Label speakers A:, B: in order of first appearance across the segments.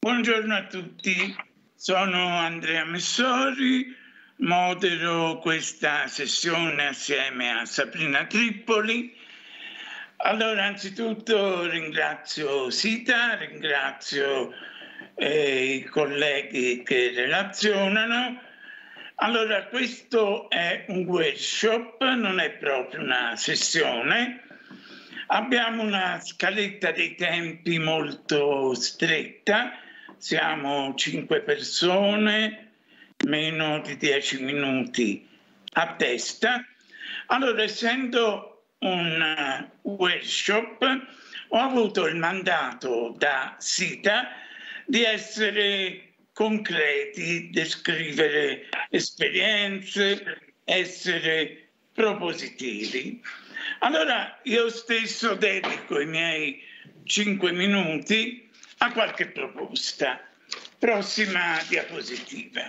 A: Buongiorno a tutti, sono Andrea Messori, modero questa sessione assieme a Sabrina Trippoli. Allora, anzitutto ringrazio Sita, ringrazio i colleghi che relazionano. Allora, questo è un workshop, non è proprio una sessione. Abbiamo una scaletta dei tempi molto stretta, siamo 5 persone, meno di 10 minuti a testa. Allora, essendo un workshop, ho avuto il mandato da Sita di essere concreti, descrivere esperienze, essere propositivi. Allora io stesso dedico i miei 5 minuti a qualche proposta. Prossima diapositiva.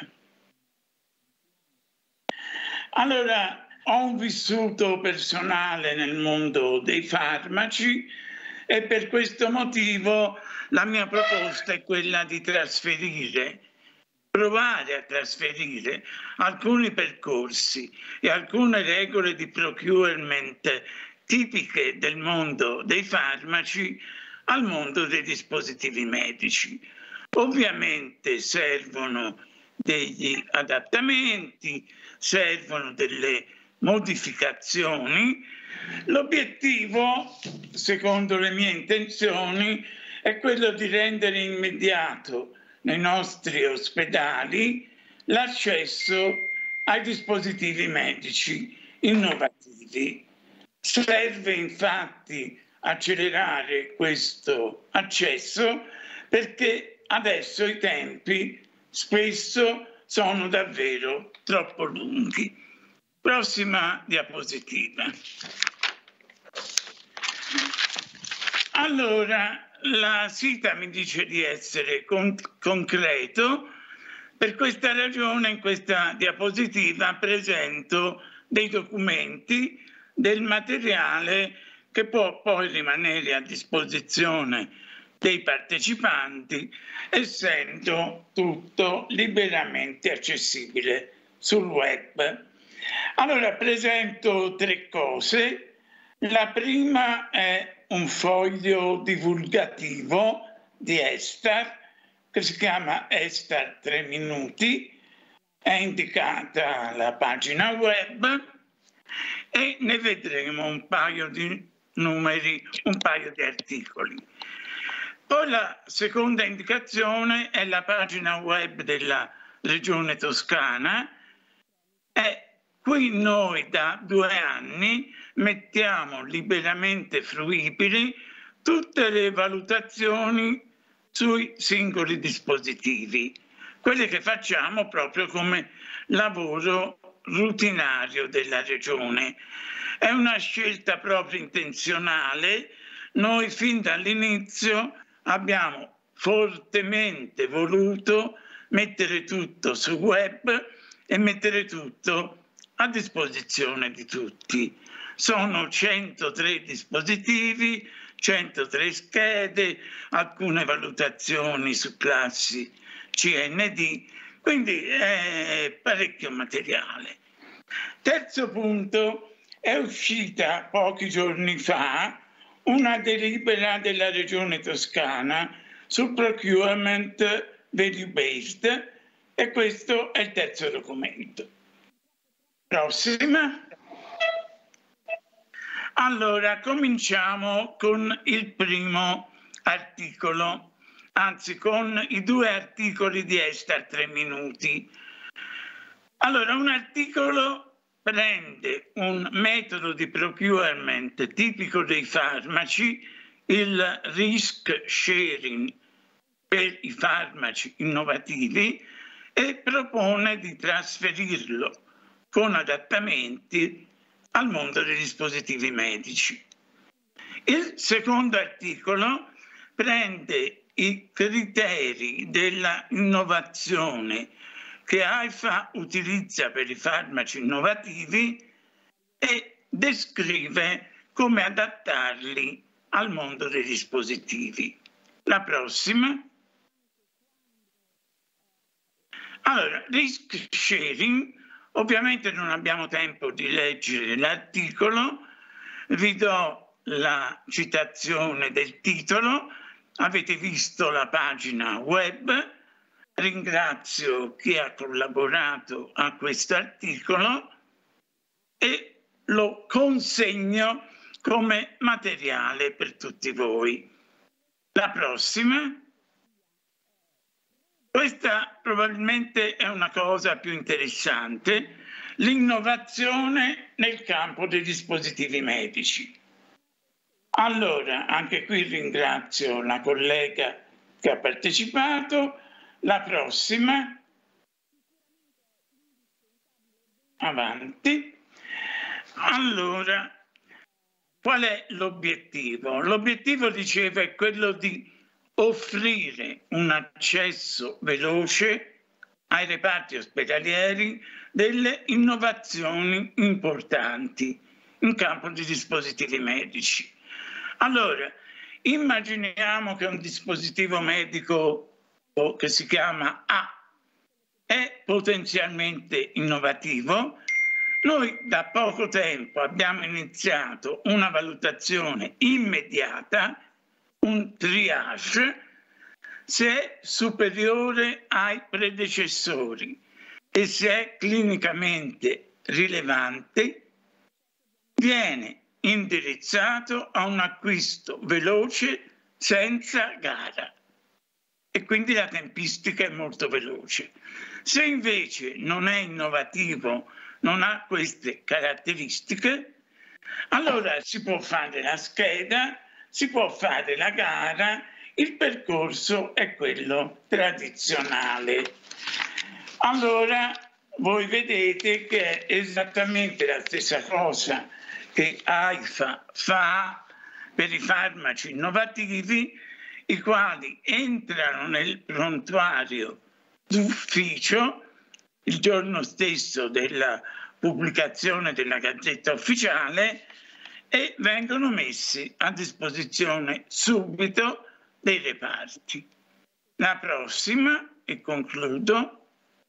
A: Allora, ho un vissuto personale nel mondo dei farmaci e per questo motivo la mia proposta è quella di provare a trasferire alcuni percorsi e alcune regole di procurement tipiche del mondo dei farmaci al mondo dei dispositivi medici. Ovviamente servono degli adattamenti, servono delle modificazioni. L'obiettivo, secondo le mie intenzioni, è quello di rendere immediato nei nostri ospedali l'accesso ai dispositivi medici innovativi. Serve infatti accelerare questo accesso perché adesso i tempi spesso sono davvero troppo lunghi. Prossima diapositiva. Allora, la Sita mi dice di essere concreto. Per questa ragione in questa diapositiva presento dei documenti, del materiale che può poi rimanere a disposizione dei partecipanti, essendo tutto liberamente accessibile sul web. Allora presento 3 cose. La prima è un foglio divulgativo di ESTAR che si chiama ESTAR 3 minuti, è indicata la pagina web e ne vedremo un paio di numeri, un paio di articoli. Poi la seconda indicazione è la pagina web della Regione Toscana. Qui noi da 2 anni mettiamo liberamente fruibili tutte le valutazioni sui singoli dispositivi, quelle che facciamo proprio come lavoro rutinario della Regione. È una scelta proprio intenzionale. Noi fin dall'inizio abbiamo fortemente voluto mettere tutto sul web e mettere tutto a disposizione di tutti. Sono 103 dispositivi, 103 schede, alcune valutazioni su classi CND, quindi è parecchio materiale. Terzo punto, è uscita pochi giorni fa una delibera della Regione Toscana sul procurement value-based e questo è il terzo documento. Prossima. Allora, cominciamo con il primo articolo, anzi con i 2 articoli di ESTAR 3 minuti. Allora, un articolo prende un metodo di procurement tipico dei farmaci, il risk sharing per i farmaci innovativi, e propone di trasferirlo con adattamenti al mondo dei dispositivi medici. Il secondo articolo prende i criteri della innovazione che AIFA utilizza per i farmaci innovativi e descrive come adattarli al mondo dei dispositivi. La prossima. Allora, risk sharing, ovviamente non abbiamo tempo di leggere l'articolo, vi do la citazione del titolo, avete visto la pagina web, ringrazio chi ha collaborato a questo articolo e lo consegno come materiale per tutti voi. La prossima. Questa probabilmente è una cosa più interessante, l'innovazione nel campo dei dispositivi medici. Allora, anche qui ringrazio la collega che ha partecipato. La prossima. Avanti. Allora, qual è l'obiettivo? L'obiettivo, dicevo, è quello di offrire un accesso veloce ai reparti ospedalieri delle innovazioni importanti in campo di dispositivi medici. Allora, immaginiamo che un dispositivo medico che si chiama A è potenzialmente innovativo. Noi da poco tempo abbiamo iniziato una valutazione immediata, un triage, se è superiore ai predecessori e se è clinicamente rilevante, viene indirizzato a un acquisto veloce senza gara e quindi la tempistica è molto veloce. Se invece non è innovativo, non ha queste caratteristiche, allora si può fare la scheda, si può fare la gara, il percorso è quello tradizionale. Allora voi vedete che è esattamente la stessa cosa che AIFA fa per i farmaci innovativi, i quali entrano nel prontuario d'ufficio il giorno stesso della pubblicazione della Gazzetta Ufficiale e vengono messi a disposizione subito dei reparti. La prossima, e concludo,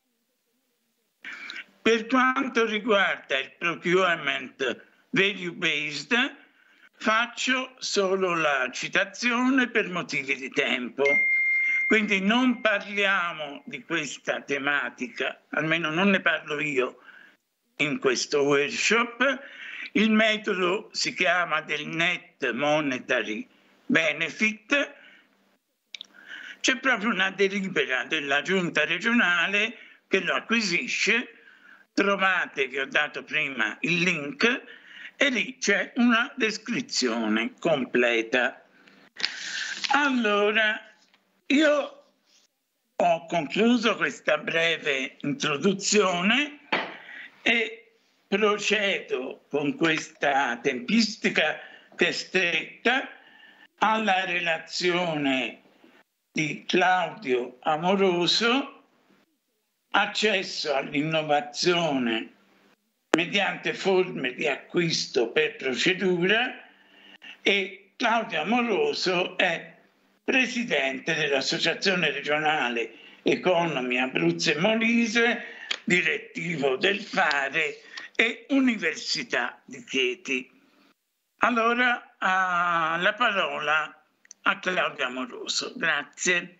A: per quanto riguarda il procurement value-based, faccio solo la citazione per motivi di tempo. Quindi non parliamo di questa tematica, almeno non ne parlo io in questo workshop. Il metodo si chiama del Net Monetary Benefit. C'è proprio una delibera della giunta regionale che lo acquisisce. Trovate, vi ho dato prima il link, e lì c'è una descrizione completa. Allora, io ho concluso questa breve introduzione e procedo con questa tempistica che è stretta alla relazione di Claudio Amoroso, accesso all'innovazione mediante forme di acquisto per procedura, e Claudio Amoroso è presidente dell'Associazione Regionale Economi Abruzzo e Molise, direttivo del Fare e Università di Chieti. Allora, la parola a Claudio Amoroso. Grazie.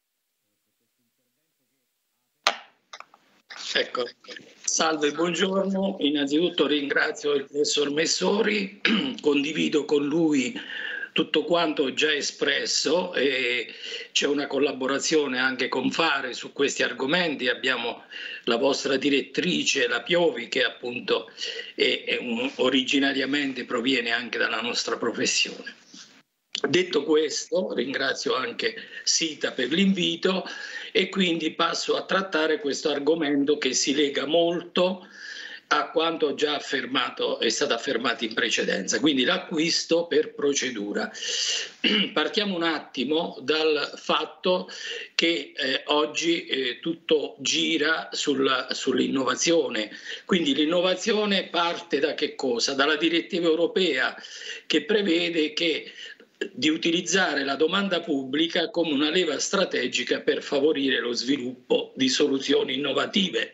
B: Ecco, salve, buongiorno. Innanzitutto ringrazio il professor Messori, condivido con lui tutto quanto già espresso e c'è una collaborazione anche con Fare su questi argomenti. Abbiamo la vostra direttrice, la Piovi, che appunto originariamente proviene anche dalla nostra professione. Detto questo, ringrazio anche Sita per l'invito e quindi passo a trattare questo argomento che si lega molto a quanto già affermato, è stato affermato in precedenza, quindi l'acquisto per procedura. Partiamo un attimo dal fatto che oggi tutto gira sull'innovazione, quindi l'innovazione parte da che cosa? Dalla direttiva europea che prevede che di utilizzare la domanda pubblica come una leva strategica per favorire lo sviluppo di soluzioni innovative.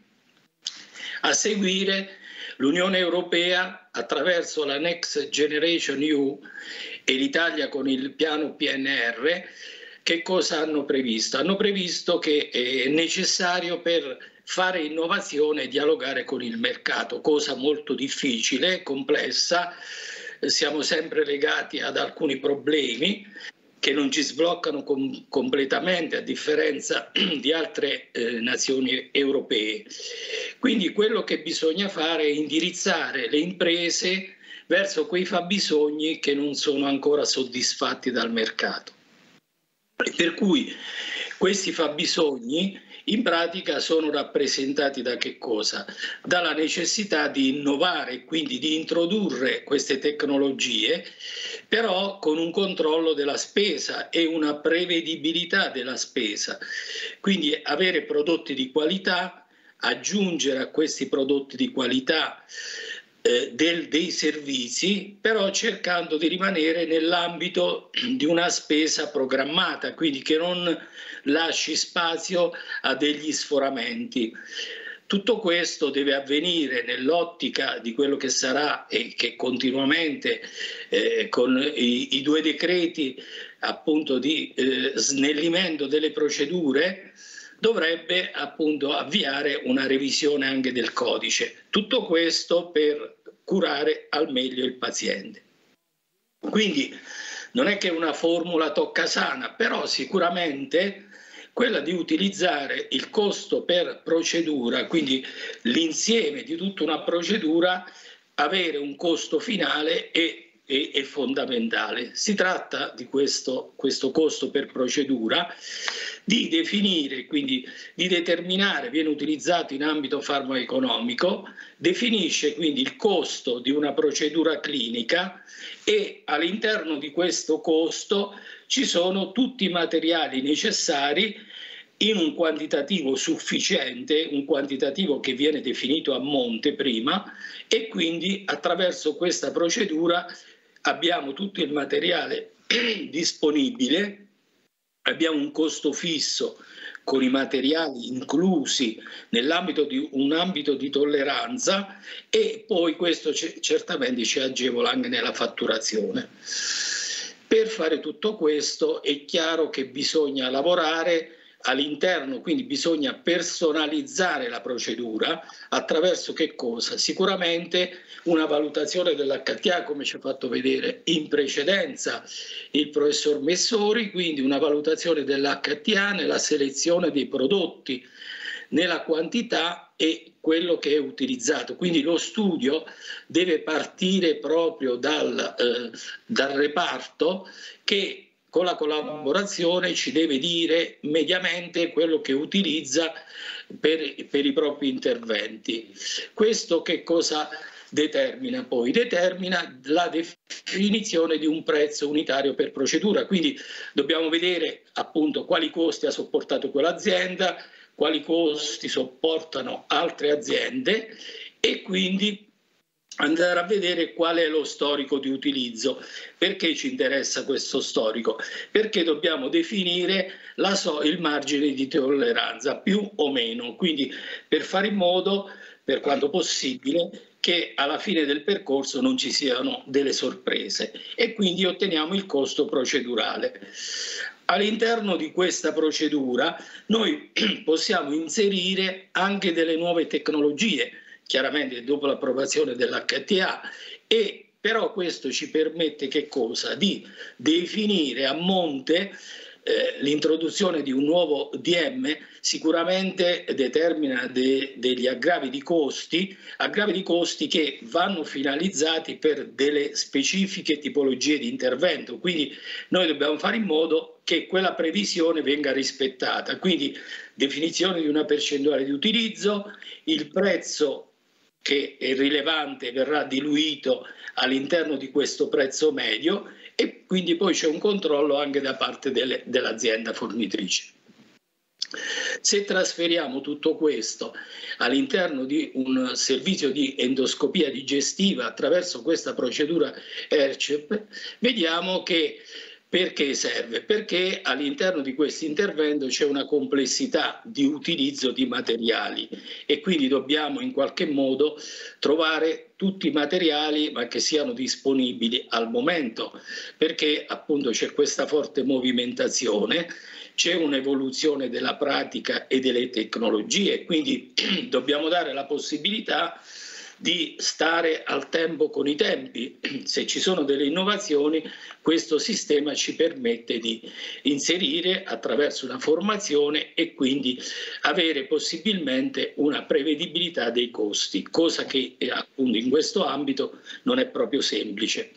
B: A seguire, l'Unione Europea, attraverso la Next Generation EU e l'Italia con il piano PNR, che cosa hanno previsto? Hanno previsto che è necessario per fare innovazione dialogare con il mercato, cosa molto difficile, complessa. Siamo sempre legati ad alcuni problemi che non ci sbloccano completamente, a differenza di altre nazioni europee. Quindi quello che bisogna fare è indirizzare le imprese verso quei fabbisogni che non sono ancora soddisfatti dal mercato. Per cui questi fabbisogni in pratica sono rappresentati da che cosa? Dalla necessità di innovare, quindi di introdurre queste tecnologie, però con un controllo della spesa e una prevedibilità della spesa. Quindi avere prodotti di qualità, aggiungere a questi prodotti di qualità dei servizi, però cercando di rimanere nell'ambito di una spesa programmata, quindi che non lasci spazio a degli sforamenti. Tutto questo deve avvenire nell'ottica di quello che sarà e che continuamente con i due decreti appunto di snellimento delle procedure dovrebbe appunto avviare una revisione anche del codice. Tutto questo per curare al meglio il paziente. Quindi non è che una formula toccasana, però sicuramente quella di utilizzare il costo per procedura, quindi l'insieme di tutta una procedura, avere un costo finale è fondamentale. Si tratta di questo costo per procedura, di definire, quindi di determinare, viene utilizzato in ambito farmacoeconomico, definisce quindi il costo di una procedura clinica e all'interno di questo costo ci sono tutti i materiali necessari in un quantitativo sufficiente, un quantitativo che viene definito a monte prima, e quindi attraverso questa procedura abbiamo tutto il materiale disponibile, abbiamo un costo fisso con i materiali inclusi nell'ambito di un ambito di tolleranza, e poi questo certamente ci agevola anche nella fatturazione. Per fare tutto questo è chiaro che bisogna lavorare all'interno, quindi bisogna personalizzare la procedura attraverso che cosa? Sicuramente una valutazione dell'HTA, come ci ha fatto vedere in precedenza il professor Messori, quindi una valutazione dell'HTA nella selezione dei prodotti, nella quantità e quello che è utilizzato. Quindi lo studio deve partire proprio dal reparto che con la collaborazione ci deve dire mediamente quello che utilizza per i propri interventi. Questo che cosa determina poi? Determina la definizione di un prezzo unitario per procedura, quindi dobbiamo vedere appunto quali costi ha sopportato quell'azienda, quali costi sopportano altre aziende, e quindi andare a vedere qual è lo storico di utilizzo. Perché ci interessa questo storico? Perché dobbiamo definire il margine di tolleranza, più o meno, quindi per fare in modo, per quanto possibile, che alla fine del percorso non ci siano delle sorprese, e quindi otteniamo il costo procedurale. All'interno di questa procedura noi possiamo inserire anche delle nuove tecnologie, chiaramente dopo l'approvazione dell'HTA, e però questo ci permette che cosa? Di definire a monte l'introduzione di un nuovo DM. Sicuramente determina degli aggravi di costi che vanno finalizzati per delle specifiche tipologie di intervento, quindi noi dobbiamo fare in modo che quella previsione venga rispettata, quindi definizione di una percentuale di utilizzo, il prezzo che è rilevante verrà diluito all'interno di questo prezzo medio, e quindi poi c'è un controllo anche da parte dell'azienda fornitrice. Se trasferiamo tutto questo all'interno di un servizio di endoscopia digestiva attraverso questa procedura ERCEP, vediamo che perché serve? Perché all'interno di questo intervento c'è una complessità di utilizzo di materiali e quindi dobbiamo in qualche modo trovare tutti i materiali ma che siano disponibili al momento, perché appunto c'è questa forte movimentazione, c'è un'evoluzione della pratica e delle tecnologie, quindi dobbiamo dare la possibilità di stare al tempo con i tempi. Se ci sono delle innovazioni, questo sistema ci permette di inserire attraverso una formazione e quindi avere possibilmente una prevedibilità dei costi, cosa che appunto in questo ambito non è proprio semplice.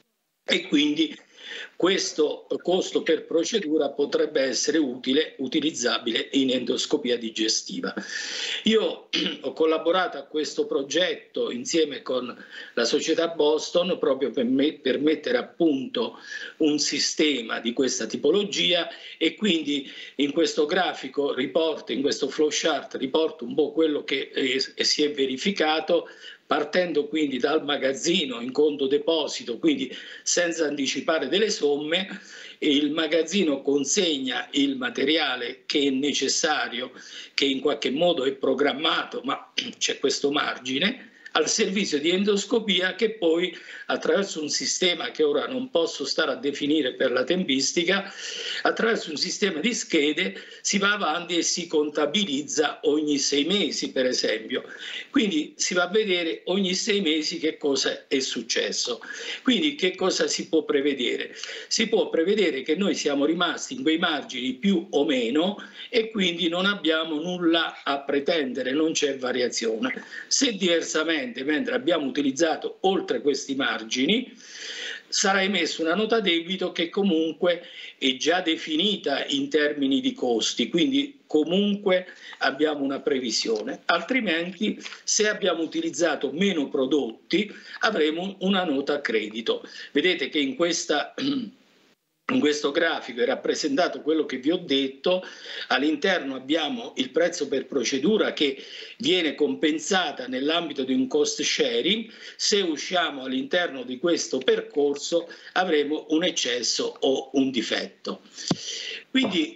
B: E quindi questo costo per procedura potrebbe essere utilizzabile in endoscopia digestiva. Io ho collaborato a questo progetto insieme con la società Boston proprio per mettere a punto un sistema di questa tipologia e quindi in questo grafico riporto, in questo flowchart riporto un po' quello che si è verificato, partendo quindi dal magazzino in conto deposito, quindi senza anticipare delle somme, il magazzino consegna il materiale che è necessario, che in qualche modo è programmato, ma c'è questo margine, al servizio di endoscopia che poi attraverso un sistema che ora non posso stare a definire per la tempistica, attraverso un sistema di schede si va avanti e si contabilizza ogni 6 mesi per esempio. Quindi si va a vedere ogni 6 mesi che cosa è successo. Quindi che cosa si può prevedere? Si può prevedere che noi siamo rimasti in quei margini più o meno e quindi non abbiamo nulla a pretendere, non c'è variazione. Se diversamente, mentre abbiamo utilizzato oltre questi margini, sarà emessa una nota debito che comunque è già definita in termini di costi, quindi comunque abbiamo una previsione. Altrimenti, se abbiamo utilizzato meno prodotti, avremo una nota a credito. Vedete che in questo grafico è rappresentato quello che vi ho detto, all'interno abbiamo il prezzo per procedura che viene compensata nell'ambito di un cost sharing, se usciamo all'interno di questo percorso avremo un eccesso o un difetto. Quindi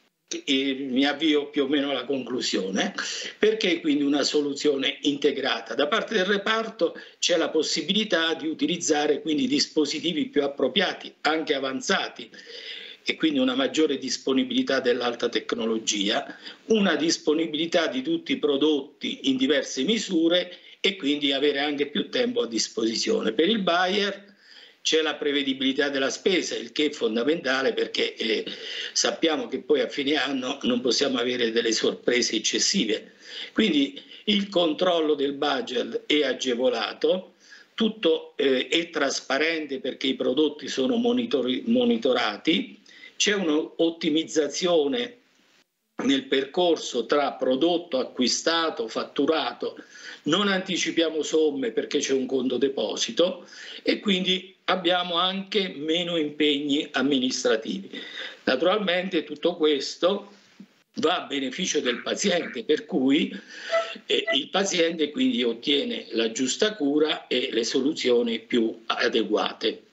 B: mi avvio più o meno alla conclusione. Perché quindi una soluzione integrata? Da parte del reparto c'è la possibilità di utilizzare quindi dispositivi più appropriati, anche avanzati, e quindi una maggiore disponibilità dell'alta tecnologia, una disponibilità di tutti i prodotti in diverse misure e quindi avere anche più tempo a disposizione. Per il buyer c'è la prevedibilità della spesa, il che è fondamentale perché sappiamo che poi a fine anno non possiamo avere delle sorprese eccessive. Quindi il controllo del budget è agevolato, tutto è trasparente perché i prodotti sono monitorati, c'è un'ottimizzazione nel percorso tra prodotto acquistato, fatturato, non anticipiamo somme perché c'è un conto deposito e quindi abbiamo anche meno impegni amministrativi. Naturalmente tutto questo va a beneficio del paziente, per cui il paziente quindi ottiene la giusta cura e le soluzioni più adeguate.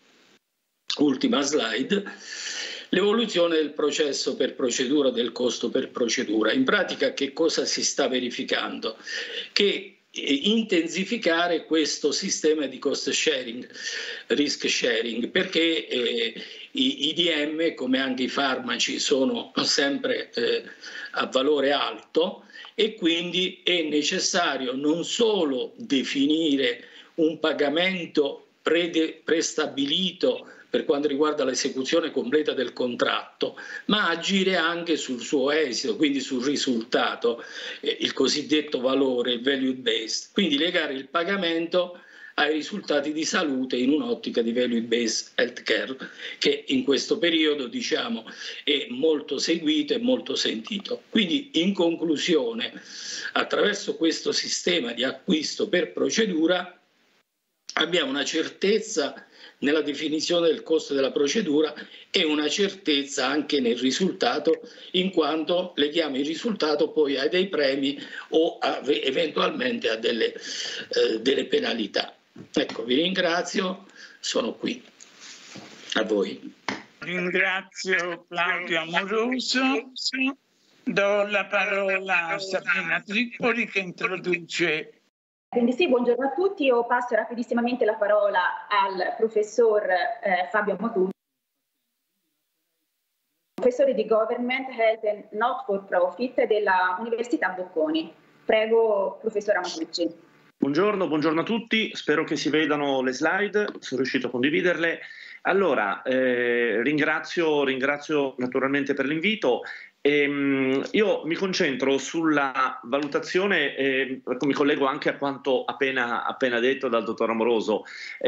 B: Ultima slide. L'evoluzione del processo per procedura, del costo per procedura. In pratica che cosa si sta verificando? Che intensificare questo sistema di cost sharing, risk sharing, perché i IDM come anche i farmaci sono sempre a valore alto e quindi è necessario non solo definire un pagamento prestabilito per quanto riguarda l'esecuzione completa del contratto, ma agire anche sul suo esito, quindi sul risultato, il cosiddetto valore, il value based, quindi legare il pagamento ai risultati di salute in un'ottica di value based healthcare che in questo periodo diciamo è molto seguito e molto sentito. Quindi in conclusione, attraverso questo sistema di acquisto per procedura abbiamo una certezza nella definizione del costo della procedura e una certezza anche nel risultato, in quanto leghiamo il risultato poi a dei premi o eventualmente a delle penalità. Ecco, vi ringrazio, sono qui. A voi.
A: Ringrazio Claudio Amoroso. Do la parola a Sabrina Tripoli che introduce.
C: Quindi sì, buongiorno a tutti. Io passo rapidissimamente la parola al professor Fabio Motucci, professore di Government, Health and Not for Profit della Università Bocconi. Prego, professore Motucci.
D: Buongiorno a tutti, spero che si vedano le slide, sono riuscito a condividerle. Allora, ringrazio naturalmente per l'invito. Io mi concentro sulla valutazione, mi collego anche a quanto appena detto dal dottor Amoroso,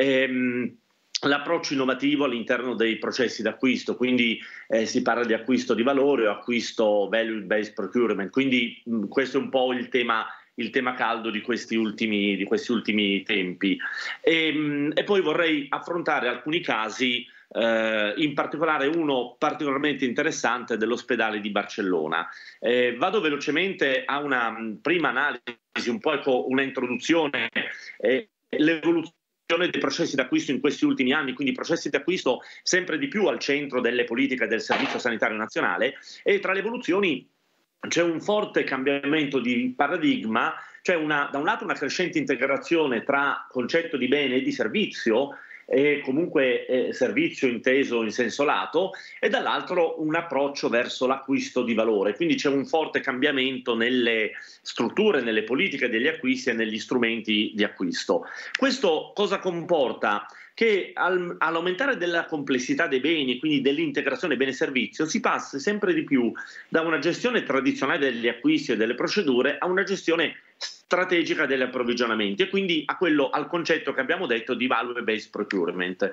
D: l'approccio innovativo all'interno dei processi d'acquisto, quindi si parla di acquisto di valore o acquisto value-based procurement, quindi questo è un po' il tema caldo di questi ultimi tempi. E poi vorrei affrontare alcuni casi, in particolare uno particolarmente interessante dell'ospedale di Barcellona. Vado velocemente a una prima analisi, un po' una introduzione, l'evoluzione dei processi d'acquisto in questi ultimi anni, quindi processi d'acquisto sempre di più al centro delle politiche del Servizio Sanitario Nazionale, e tra le evoluzioni c'è un forte cambiamento di paradigma, cioè da un lato una crescente integrazione tra concetto di bene e di servizio, e comunque servizio inteso in senso lato, e dall'altro un approccio verso l'acquisto di valore. Quindi c'è un forte cambiamento nelle strutture, nelle politiche degli acquisti e negli strumenti di acquisto. Questo cosa comporta? Che all'aumentare della complessità dei beni, quindi dell'integrazione bene-servizio, si passa sempre di più da una gestione tradizionale degli acquisti e delle procedure a una gestione strategica degli approvvigionamenti, e quindi al concetto che abbiamo detto di value-based procurement.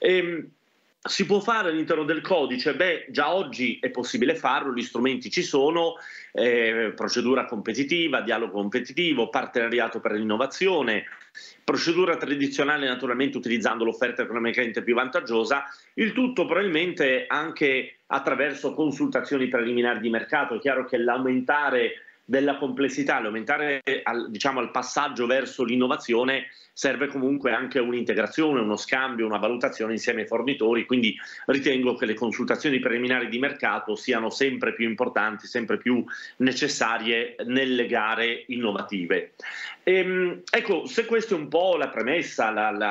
D: Si può fare all'interno del codice? Beh, già oggi è possibile farlo, gli strumenti ci sono, procedura competitiva, dialogo competitivo, partenariato per l'innovazione, procedura tradizionale naturalmente utilizzando l'offerta economicamente più vantaggiosa, il tutto probabilmente anche attraverso consultazioni preliminari di mercato. È chiaro che l'aumentare della complessità, l'aumentare al passaggio verso l'innovazione serve comunque anche un'integrazione, uno scambio, una valutazione insieme ai fornitori, quindi ritengo che le consultazioni preliminari di mercato siano sempre più importanti, sempre più necessarie nelle gare innovative. Ecco, se questa è un po' la premessa,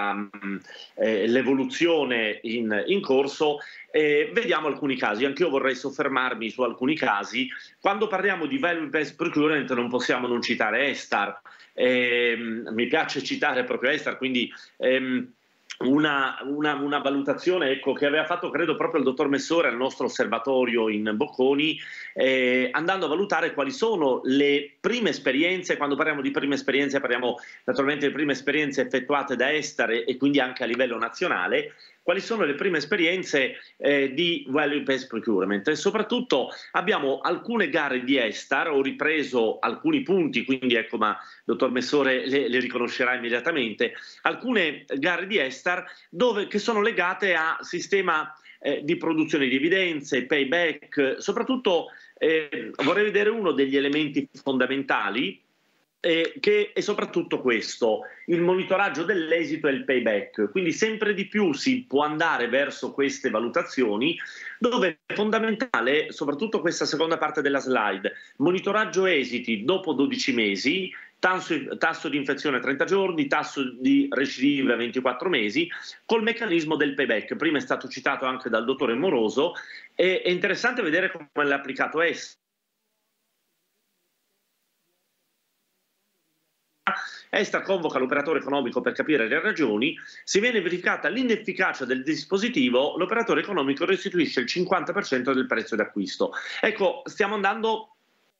D: l'evoluzione in corso, vediamo alcuni casi. Anch'io vorrei soffermarmi su alcuni casi. Quando parliamo di value-based procurement non possiamo non citare ESTAR. Mi piace citare proprio ESTAR, quindi una valutazione, ecco, che aveva fatto credo proprio il dottor Messore al nostro osservatorio in Bocconi, andando a valutare quali sono le prime esperienze. Quando parliamo di prime esperienze parliamo naturalmente di prime esperienze effettuate da ESTAR e quindi anche a livello nazionale. Quali sono le prime esperienze di value-based procurement, e soprattutto abbiamo alcune gare di ESTAR. Ho ripreso alcuni punti, quindi ecco, ma dottor Messore le riconoscerà immediatamente, alcune gare di ESTAR che sono legate a sistema di produzione di evidenze, payback. Soprattutto vorrei vedere uno degli elementi fondamentali, che è soprattutto questo, il monitoraggio dell'esito e il payback. Quindi sempre di più si può andare verso queste valutazioni, dove è fondamentale soprattutto questa seconda parte della slide: monitoraggio esiti dopo 12 mesi, tasso di infezione a 30 giorni, tasso di recidive a 24 mesi, col meccanismo del payback. Prima è stato citato anche dal dottore Moroso, e è interessante vedere come l'ha applicato ESTAR convoca l'operatore economico per capire le ragioni. Se viene verificata l'inefficacia del dispositivo, l'operatore economico restituisce il 50% del prezzo d'acquisto. Ecco, stiamo andando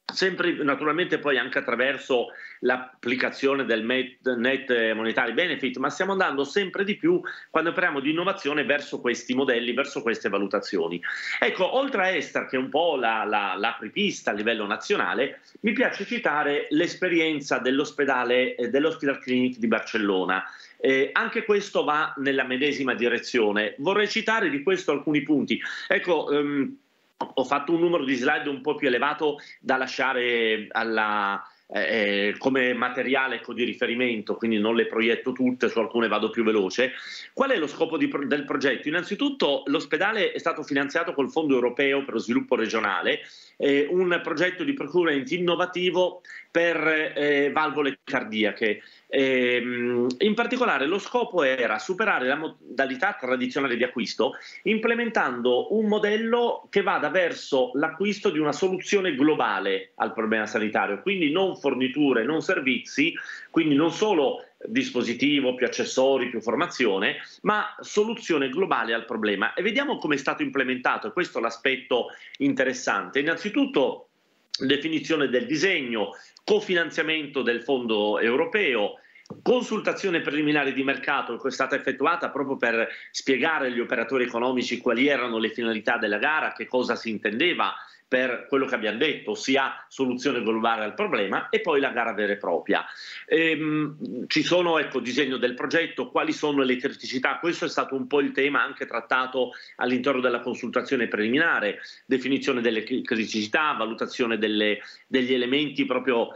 D: sempre naturalmente poi anche attraverso l'applicazione del net monetary benefit, ma stiamo andando sempre di più, quando parliamo di innovazione, verso questi modelli, verso queste valutazioni. Ecco, oltre a Ester, che è un po' l'apripista a livello nazionale, mi piace citare l'esperienza dell'Hospital Clinic di Barcellona. Anche questo va nella medesima direzione. Vorrei citare di questo alcuni punti. Ecco, ho fatto un numero di slide un po' più elevato da lasciare come materiale di riferimento, quindi non le proietto tutte, su alcune vado più veloce. Qual è lo scopo del progetto? Innanzitutto l'ospedale è stato finanziato col Fondo Europeo per lo Sviluppo Regionale, un progetto di procurement innovativo per valvole cardiache. In particolare lo scopo era superare la modalità tradizionale di acquisto, implementando un modello che vada verso l'acquisto di una soluzione globale al problema sanitario, quindi non forniture, non servizi, quindi non solo dispositivo, più accessori, più formazione, ma soluzione globale al problema. E vediamo come è stato implementato, e questo è l'aspetto interessante. Innanzitutto definizione del disegno, cofinanziamento del fondo europeo, consultazione preliminare di mercato che è stata effettuata proprio per spiegare agli operatori economici quali erano le finalità della gara, che cosa si intendeva per quello che abbiamo detto, ossia soluzione globale al problema, e poi la gara vera e propria. Ci sono, ecco, disegno del progetto, quali sono le criticità, questo è stato un po' il tema anche trattato all'interno della consultazione preliminare, definizione delle criticità, valutazione degli elementi proprio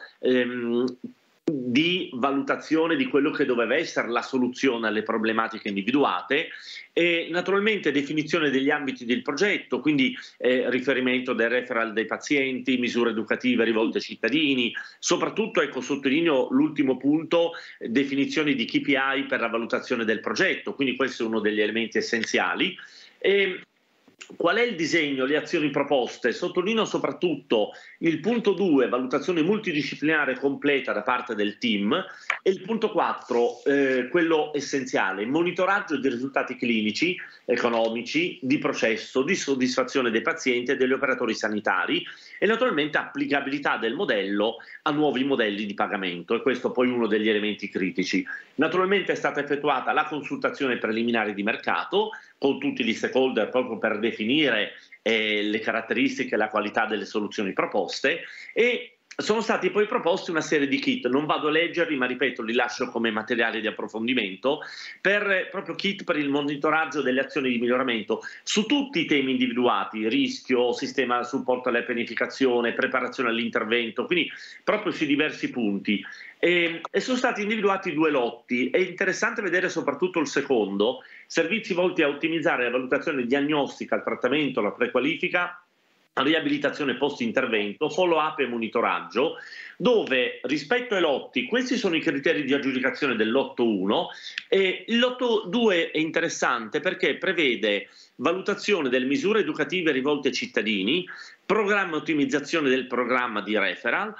D: di valutazione di quello che doveva essere la soluzione alle problematiche individuate, e naturalmente definizione degli ambiti del progetto, quindi riferimento del referral dei pazienti, misure educative rivolte ai cittadini, soprattutto, ecco, sottolineo l'ultimo punto, definizione di KPI per la valutazione del progetto, quindi questo è uno degli elementi essenziali. Qual è il disegno, le azioni proposte? Sottolineo soprattutto il punto 2, valutazione multidisciplinare completa da parte del team, e il punto 4, quello essenziale, monitoraggio di risultati clinici, economici, di processo, di soddisfazione dei pazienti e degli operatori sanitari, e naturalmente applicabilità del modello a nuovi modelli di pagamento, e questo poi uno degli elementi critici. Naturalmente è stata effettuata la consultazione preliminare di mercato con tutti gli stakeholder proprio per definire le caratteristiche e la qualità delle soluzioni proposte, e sono stati poi proposti una serie di kit, non vado a leggerli ma ripeto li lascio come materiale di approfondimento, proprio kit per il monitoraggio delle azioni di miglioramento su tutti i temi individuati, rischio, sistema supporto alla pianificazione, preparazione all'intervento, quindi proprio sui diversi punti. E sono stati individuati 2 lotti, è interessante vedere soprattutto il secondo, servizi volti a ottimizzare la valutazione diagnostica, il trattamento, la prequalifica, riabilitazione post-intervento, follow-up e monitoraggio, dove rispetto ai lotti, questi sono i criteri di aggiudicazione del lotto 1, e il lotto 2 è interessante perché prevede valutazione delle misure educative rivolte ai cittadini, programma e ottimizzazione del programma di referral,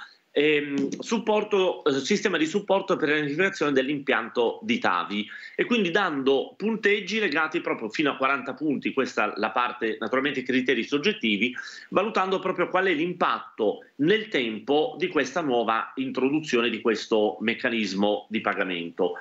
D: sistema di supporto per la pianificazione dell'impianto di TAVI, e quindi dando punteggi legati proprio fino a 40 punti, questa la parte naturalmente criteri soggettivi, valutando proprio qual è l'impatto nel tempo di questa nuova introduzione di questo meccanismo di pagamento.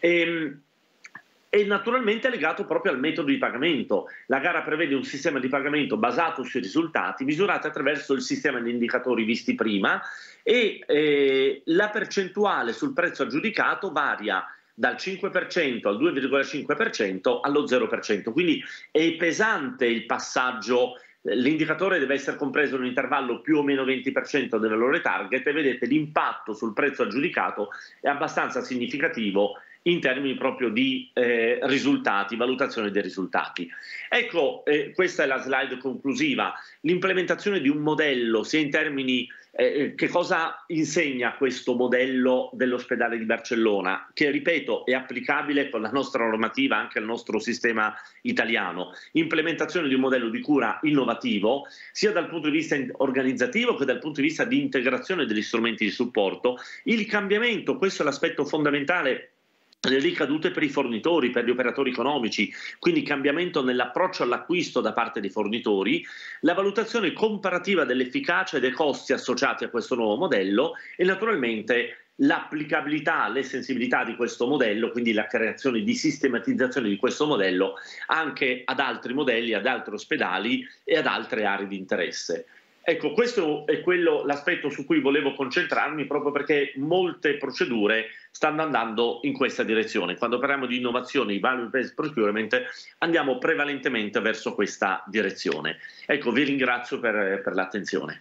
D: E naturalmente è legato proprio al metodo di pagamento. La gara prevede un sistema di pagamento basato sui risultati, misurati attraverso il sistema di indicatori visti prima, e la percentuale sul prezzo aggiudicato varia dal 5% al 2,5% allo 0%, quindi è pesante il passaggio. L'indicatore deve essere compreso in un intervallo più o meno 20% del valore target, e vedete l'impatto sul prezzo aggiudicato è abbastanza significativo in termini proprio di risultati, valutazione dei risultati. Ecco, questa è la slide conclusiva, l'implementazione di un modello, sia in termini che cosa insegna questo modello dell'ospedale di Barcellona, che ripeto è applicabile con la nostra normativa anche al nostro sistema italiano, implementazione di un modello di cura innovativo sia dal punto di vista organizzativo che dal punto di vista di integrazione degli strumenti di supporto, il cambiamento, questo è l'aspetto fondamentale le ricadute per i fornitori, per gli operatori economici, quindi cambiamento nell'approccio all'acquisto da parte dei fornitori, la valutazione comparativa dell'efficacia e dei costi associati a questo nuovo modello e naturalmente l'applicabilità, l'estensibilità di questo modello, quindi la creazione di sistematizzazione di questo modello anche ad altri modelli, ad altri ospedali e ad altre aree di interesse. Ecco, questo è l'aspetto su cui volevo concentrarmi, proprio perché molte procedure stanno andando in questa direzione. Quando parliamo di innovazione, di value-based procurement, andiamo prevalentemente verso questa direzione. Ecco, vi ringrazio per l'attenzione.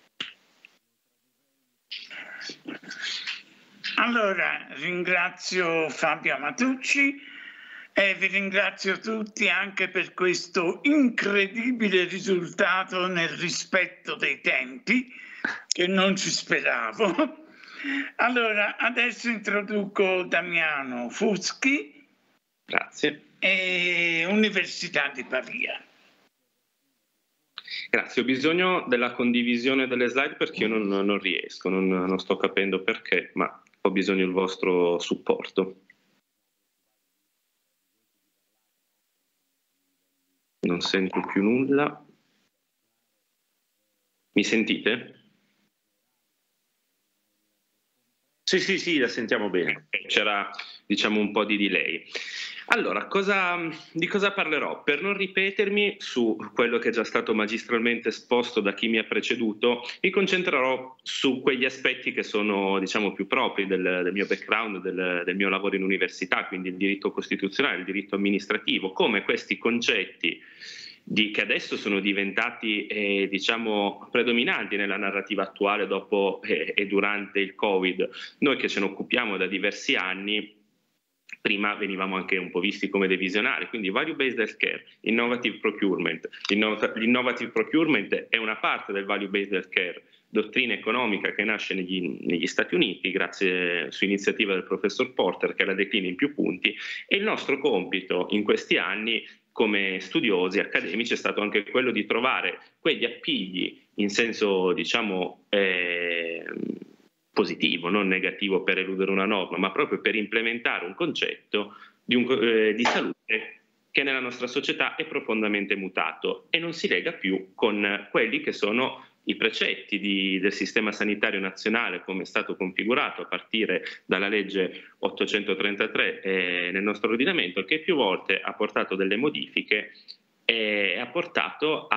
A: Allora, ringrazio Fabio Amatucci e vi ringrazio tutti anche per questo incredibile risultato nel rispetto dei tempi, che non ci speravo. Allora, adesso introduco Damiano Fuschi.
E: Grazie.
A: E Università di Pavia.
E: Grazie, ho bisogno della condivisione delle slide perché io non riesco, non sto capendo perché, ma ho bisogno del vostro supporto. Non sento più nulla. Mi sentite?
D: Sì, la sentiamo bene.
E: C'era, diciamo, un po' di delay. Allora, di cosa parlerò? Per non ripetermi su quello che è già stato magistralmente esposto da chi mi ha preceduto, mi concentrerò su quegli aspetti che sono, diciamo, più propri del mio background, del mio lavoro in università, quindi il diritto costituzionale, il diritto amministrativo, come questi concetti che adesso sono diventati diciamo predominanti nella narrativa attuale dopo e durante il Covid. Noi che ce ne occupiamo da diversi anni, prima venivamo anche un po' visti come dei visionari, quindi value-based healthcare, innovative procurement. L'innovative procurement è una parte del value-based healthcare, dottrina economica che nasce negli Stati Uniti grazie su iniziativa del professor Porter, che la declina in più punti, e il nostro compito in questi anni come studiosi accademici è stato anche quello di trovare quegli appigli in senso, diciamo, positivo, non negativo per eludere una norma, ma proprio per implementare un concetto di salute che nella nostra società è profondamente mutato e non si lega più con quelli che sono i precetti del sistema sanitario nazionale come è stato configurato a partire dalla legge 833 nel nostro ordinamento, che più volte ha portato delle modifiche e ha portato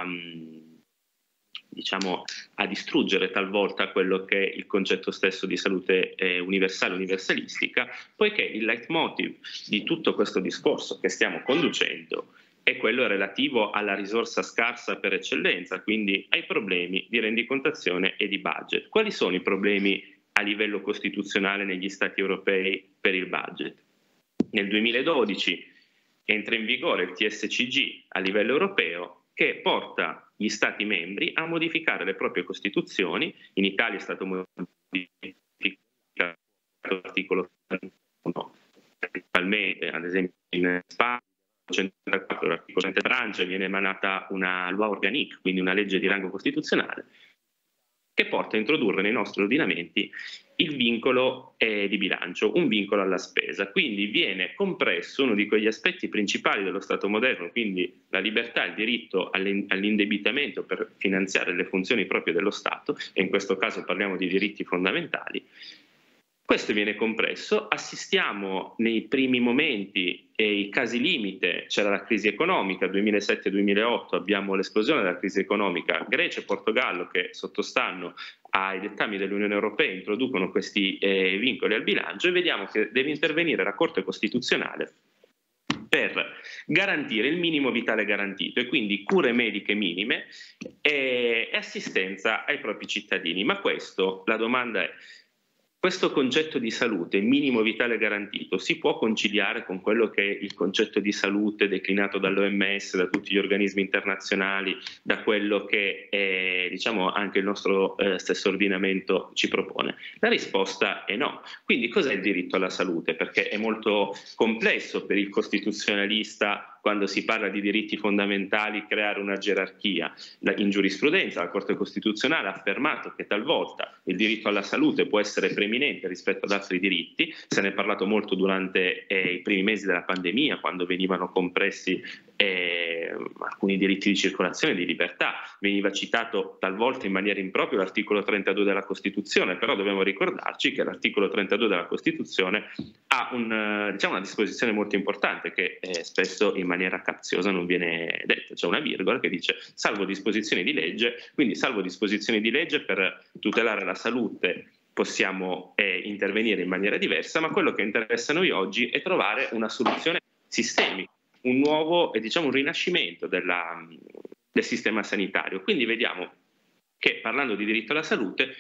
E: diciamo, a distruggere talvolta quello che è il concetto stesso di salute universale, universalistica, poiché il leitmotiv di tutto questo discorso che stiamo conducendo è quello relativo alla risorsa scarsa per eccellenza, quindi ai problemi di rendicontazione e di budget. Quali sono i problemi a livello costituzionale negli Stati europei per il budget? Nel 2012 entra in vigore il TSCG a livello europeo, che porta gli Stati membri a modificare le proprie costituzioni. In Italia è stato modificato l'articolo 1, principalmente, ad esempio in Spagna, l'articolo 100 in Francia viene emanata una loi organique, quindi una legge di rango costituzionale, che porta a introdurre nei nostri ordinamenti il vincolo di bilancio, un vincolo alla spesa. Quindi viene compresso uno di quegli aspetti principali dello Stato moderno, quindi la libertà e il diritto all'indebitamento per finanziare le funzioni proprie dello Stato, e in questo caso parliamo di diritti fondamentali. Questo viene compresso, assistiamo nei primi momenti e i casi limite, c'era la crisi economica, 2007-2008 abbiamo l'esplosione della crisi economica, Grecia e Portogallo che sottostanno ai dettami dell'Unione Europea introducono questi vincoli al bilancio e vediamo che deve intervenire la Corte Costituzionale per garantire il minimo vitale garantito e quindi cure mediche minime e assistenza ai propri cittadini. Ma questo, la domanda è: questo concetto di salute, minimo vitale garantito, si può conciliare con quello che è il concetto di salute declinato dall'OMS, da tutti gli organismi internazionali, da quello che diciamo anche il nostro stesso ordinamento ci propone? La risposta è no. Quindi cos'è il diritto alla salute? Perché è molto complesso per il costituzionalista quando si parla di diritti fondamentali, creare una gerarchia. In giurisprudenza la Corte Costituzionale ha affermato che talvolta il diritto alla salute può essere preeminente rispetto ad altri diritti, se ne è parlato molto durante i primi mesi della pandemia, quando venivano compressi alcuni diritti di circolazione, di libertà, veniva citato talvolta in maniera impropria l'articolo 32 della Costituzione, però dobbiamo ricordarci che l'articolo 32 della Costituzione ha una disposizione molto importante che spesso in maniera capziosa non viene detta, c'è una virgola che dice salvo disposizioni di legge, quindi salvo disposizioni di legge per tutelare la salute possiamo intervenire in maniera diversa, ma quello che interessa a noi oggi è trovare una soluzione sistemica, un nuovo, un rinascimento del sistema sanitario. Quindi vediamo che parlando di diritto alla salute,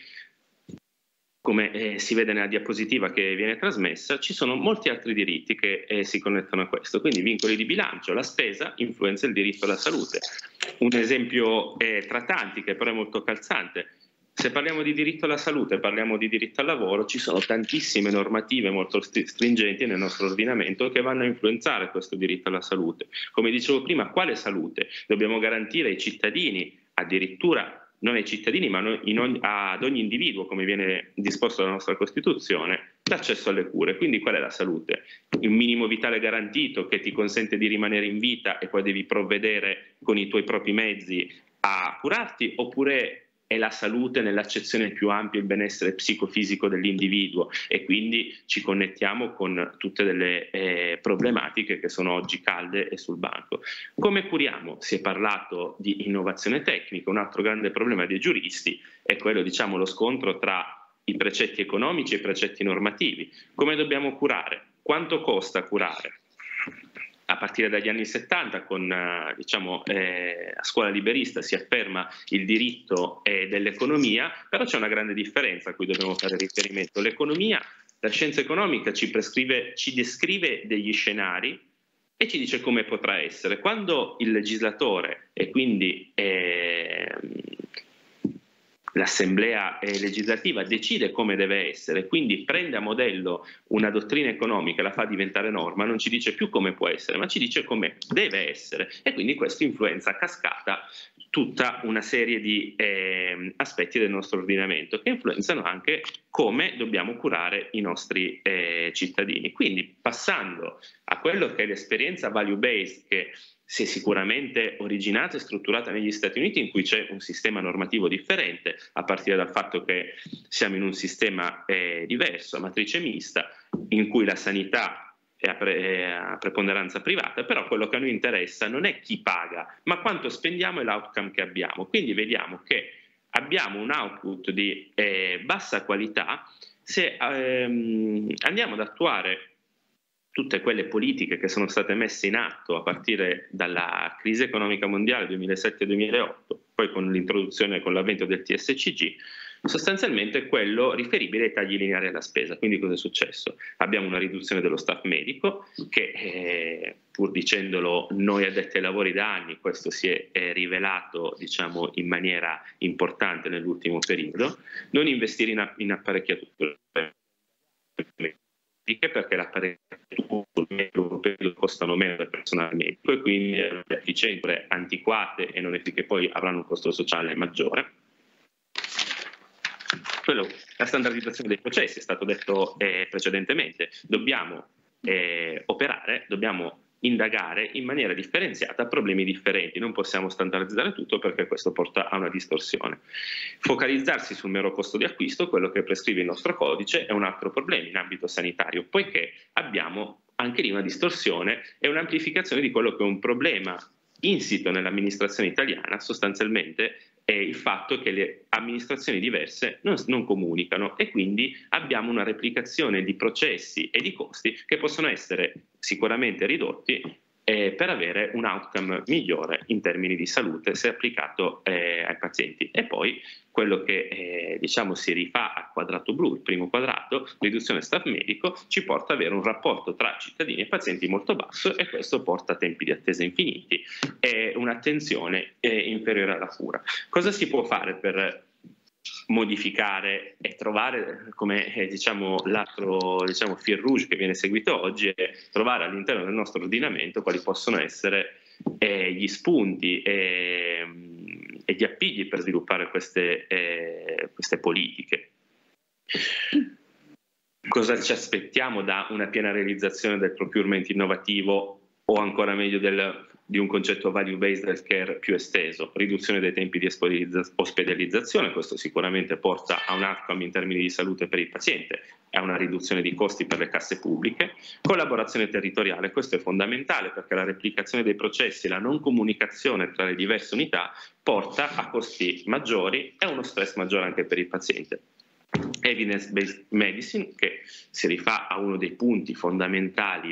E: come si vede nella diapositiva che viene trasmessa, ci sono molti altri diritti che si connettono a questo, quindi vincoli di bilancio, la spesa influenza il diritto alla salute. Un esempio tra tanti che però è molto calzante: se parliamo di diritto alla salute, parliamo di diritto al lavoro, ci sono tantissime normative molto stringenti nel nostro ordinamento che vanno a influenzare questo diritto alla salute. Come dicevo prima, quale salute? Dobbiamo garantire ai cittadini, addirittura non ai cittadini ma ad ogni individuo, come viene disposto dalla nostra Costituzione, l'accesso alle cure. Quindi qual è la salute? Un minimo vitale garantito che ti consente di rimanere in vita e poi devi provvedere con i tuoi propri mezzi a curarti, oppure è la salute nell'accezione più ampia, il benessere psicofisico dell'individuo, e quindi ci connettiamo con tutte delle problematiche che sono oggi calde e sul banco. Come curiamo? Si è parlato di innovazione tecnica, un altro grande problema dei giuristi è quello, lo scontro tra i precetti economici e i precetti normativi. Come dobbiamo curare? Quanto costa curare? A partire dagli anni 70 a scuola liberista si afferma il diritto dell'economia, però c'è una grande differenza a cui dobbiamo fare riferimento. L'economia, la scienza economica ci descrive degli scenari e ci dice come potrà essere. Quando il legislatore e quindi l'assemblea legislativa decide come deve essere, quindi prende a modello una dottrina economica e la fa diventare norma, non ci dice più come può essere, ma ci dice come deve essere, e quindi questo influenza a cascata tutta una serie di aspetti del nostro ordinamento che influenzano anche come dobbiamo curare i nostri cittadini. Quindi passando a quello che è l'esperienza value-based, che si è sicuramente originata e strutturata negli Stati Uniti, in cui c'è un sistema normativo differente, a partire dal fatto che siamo in un sistema diverso, a matrice mista, in cui la sanità è a preponderanza privata, però quello che a noi interessa non è chi paga, ma quanto spendiamo e l'outcome che abbiamo. Quindi vediamo che abbiamo un output di bassa qualità se andiamo ad attuare tutte quelle politiche che sono state messe in atto a partire dalla crisi economica mondiale 2007-2008, poi con l'introduzione, con l'avvento del TSCG, sostanzialmente quello riferibile ai tagli lineari alla spesa. Quindi cosa è successo? Abbiamo una riduzione dello staff medico che, pur dicendolo noi addetti ai lavori da anni, questo si è rivelato in maniera importante nell'ultimo periodo. Non investire in apparecchiature, perché l'apparecchiatura costano meno del personale medico e quindi le efficienze antiquate e non efficaci poi avranno un costo sociale maggiore. La standardizzazione dei processi è stato detto precedentemente. Dobbiamo operare, dobbiamo indagare in maniera differenziata problemi differenti, non possiamo standardizzare tutto perché questo porta a una distorsione. Focalizzarsi sul mero costo di acquisto, quello che prescrive il nostro codice, è un altro problema in ambito sanitario, poiché abbiamo anche lì una distorsione e un'amplificazione di quello che è un problema insito nell'amministrazione italiana, sostanzialmente è il fatto che le amministrazioni diverse non comunicano, e quindi abbiamo una replicazione di processi e di costi che possono essere sicuramente ridotti per avere un outcome migliore in termini di salute se applicato ai pazienti. E poi quello che si rifà al quadrato blu, il primo quadrato, riduzione staff medico, ci porta ad avere un rapporto tra cittadini e pazienti molto basso, e questo porta a tempi di attesa infiniti e un'attenzione inferiore alla cura. Cosa si può fare per modificare e trovare, come diciamo, l'altro fil rouge che viene seguito oggi, è trovare all'interno del nostro ordinamento quali possono essere gli spunti e gli appigli per sviluppare queste politiche. Cosa ci aspettiamo da una piena realizzazione del procurement innovativo, o ancora meglio di un concetto value-based healthcare più esteso? Riduzione dei tempi di ospedalizzazione, questo sicuramente porta a un outcome in termini di salute per il paziente e a una riduzione di costi per le casse pubbliche. Collaborazione territoriale, questo è fondamentale perché la replicazione dei processi e la non comunicazione tra le diverse unità porta a costi maggiori e uno stress maggiore anche per il paziente. Evidence-based medicine, che si rifà a uno dei punti fondamentali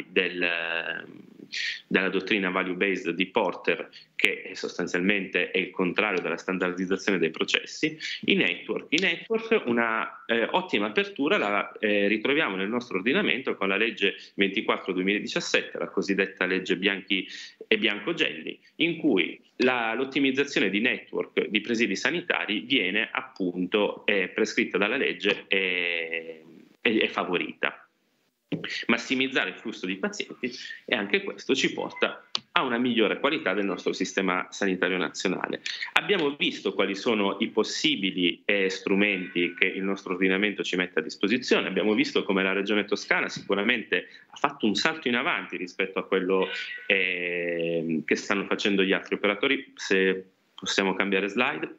E: della dottrina value-based di Porter, che sostanzialmente è il contrario della standardizzazione dei processi. I network, una ottima apertura la ritroviamo nel nostro ordinamento con la legge 24/2017, la cosiddetta legge Bianchi e Biancogelli, in cui l'ottimizzazione di network di presidi sanitari viene appunto prescritta dalla legge e favorita. Massimizzare il flusso di pazienti, e anche questo ci porta a una migliore qualità del nostro sistema sanitario nazionale. Abbiamo visto quali sono i possibili strumenti che il nostro ordinamento ci mette a disposizione, abbiamo visto come la Regione Toscana sicuramente ha fatto un salto in avanti rispetto a quello che stanno facendo gli altri operatori. Se possiamo cambiare slide.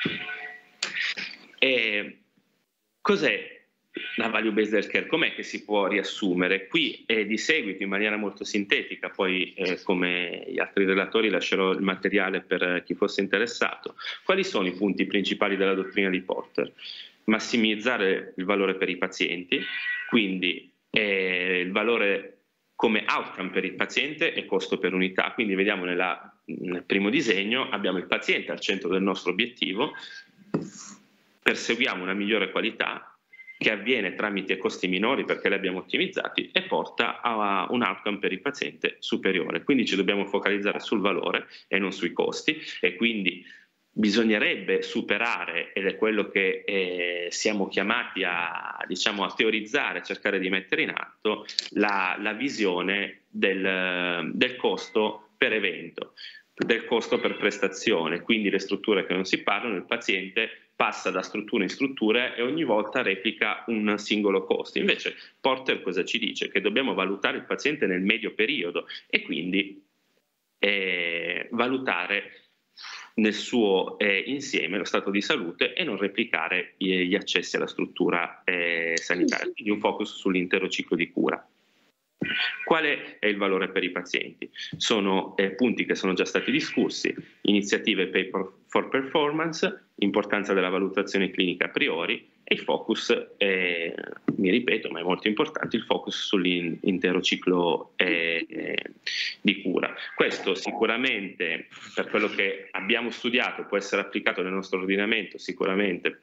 E: Cos'è la value-based healthcare? Com'è che si può riassumere? Qui di seguito, in maniera molto sintetica, poi come gli altri relatori lascerò il materiale per chi fosse interessato. Quali sono i punti principali della dottrina di Porter? Massimizzare il valore per i pazienti, quindi il valore come outcome per il paziente e costo per unità. Quindi vediamo nel primo disegno, abbiamo il paziente al centro del nostro obiettivo, perseguiamo una migliore qualità che avviene tramite costi minori perché li abbiamo ottimizzati e porta a un outcome per il paziente superiore. Quindi ci dobbiamo focalizzare sul valore e non sui costi, e quindi bisognerebbe superare, ed è quello che siamo chiamati a teorizzare, cercare di mettere in atto, la visione del costo per evento, del costo per prestazione. Quindi le strutture che non si parlano, il paziente passa da struttura in struttura e ogni volta replica un singolo costo. Invece Porter cosa ci dice? Che dobbiamo valutare il paziente nel medio periodo e quindi valutare nel suo insieme lo stato di salute e non replicare gli accessi alla struttura sanitaria, quindi un focus sull'intero ciclo di cura. Qual è il valore per i pazienti? Sono punti che sono già stati discussi: iniziative pay for performance, importanza della valutazione clinica a priori e il focus, mi ripeto ma è molto importante, il focus sull'intero ciclo di cura. Questo sicuramente, per quello che abbiamo studiato, può essere applicato nel nostro ordinamento sicuramente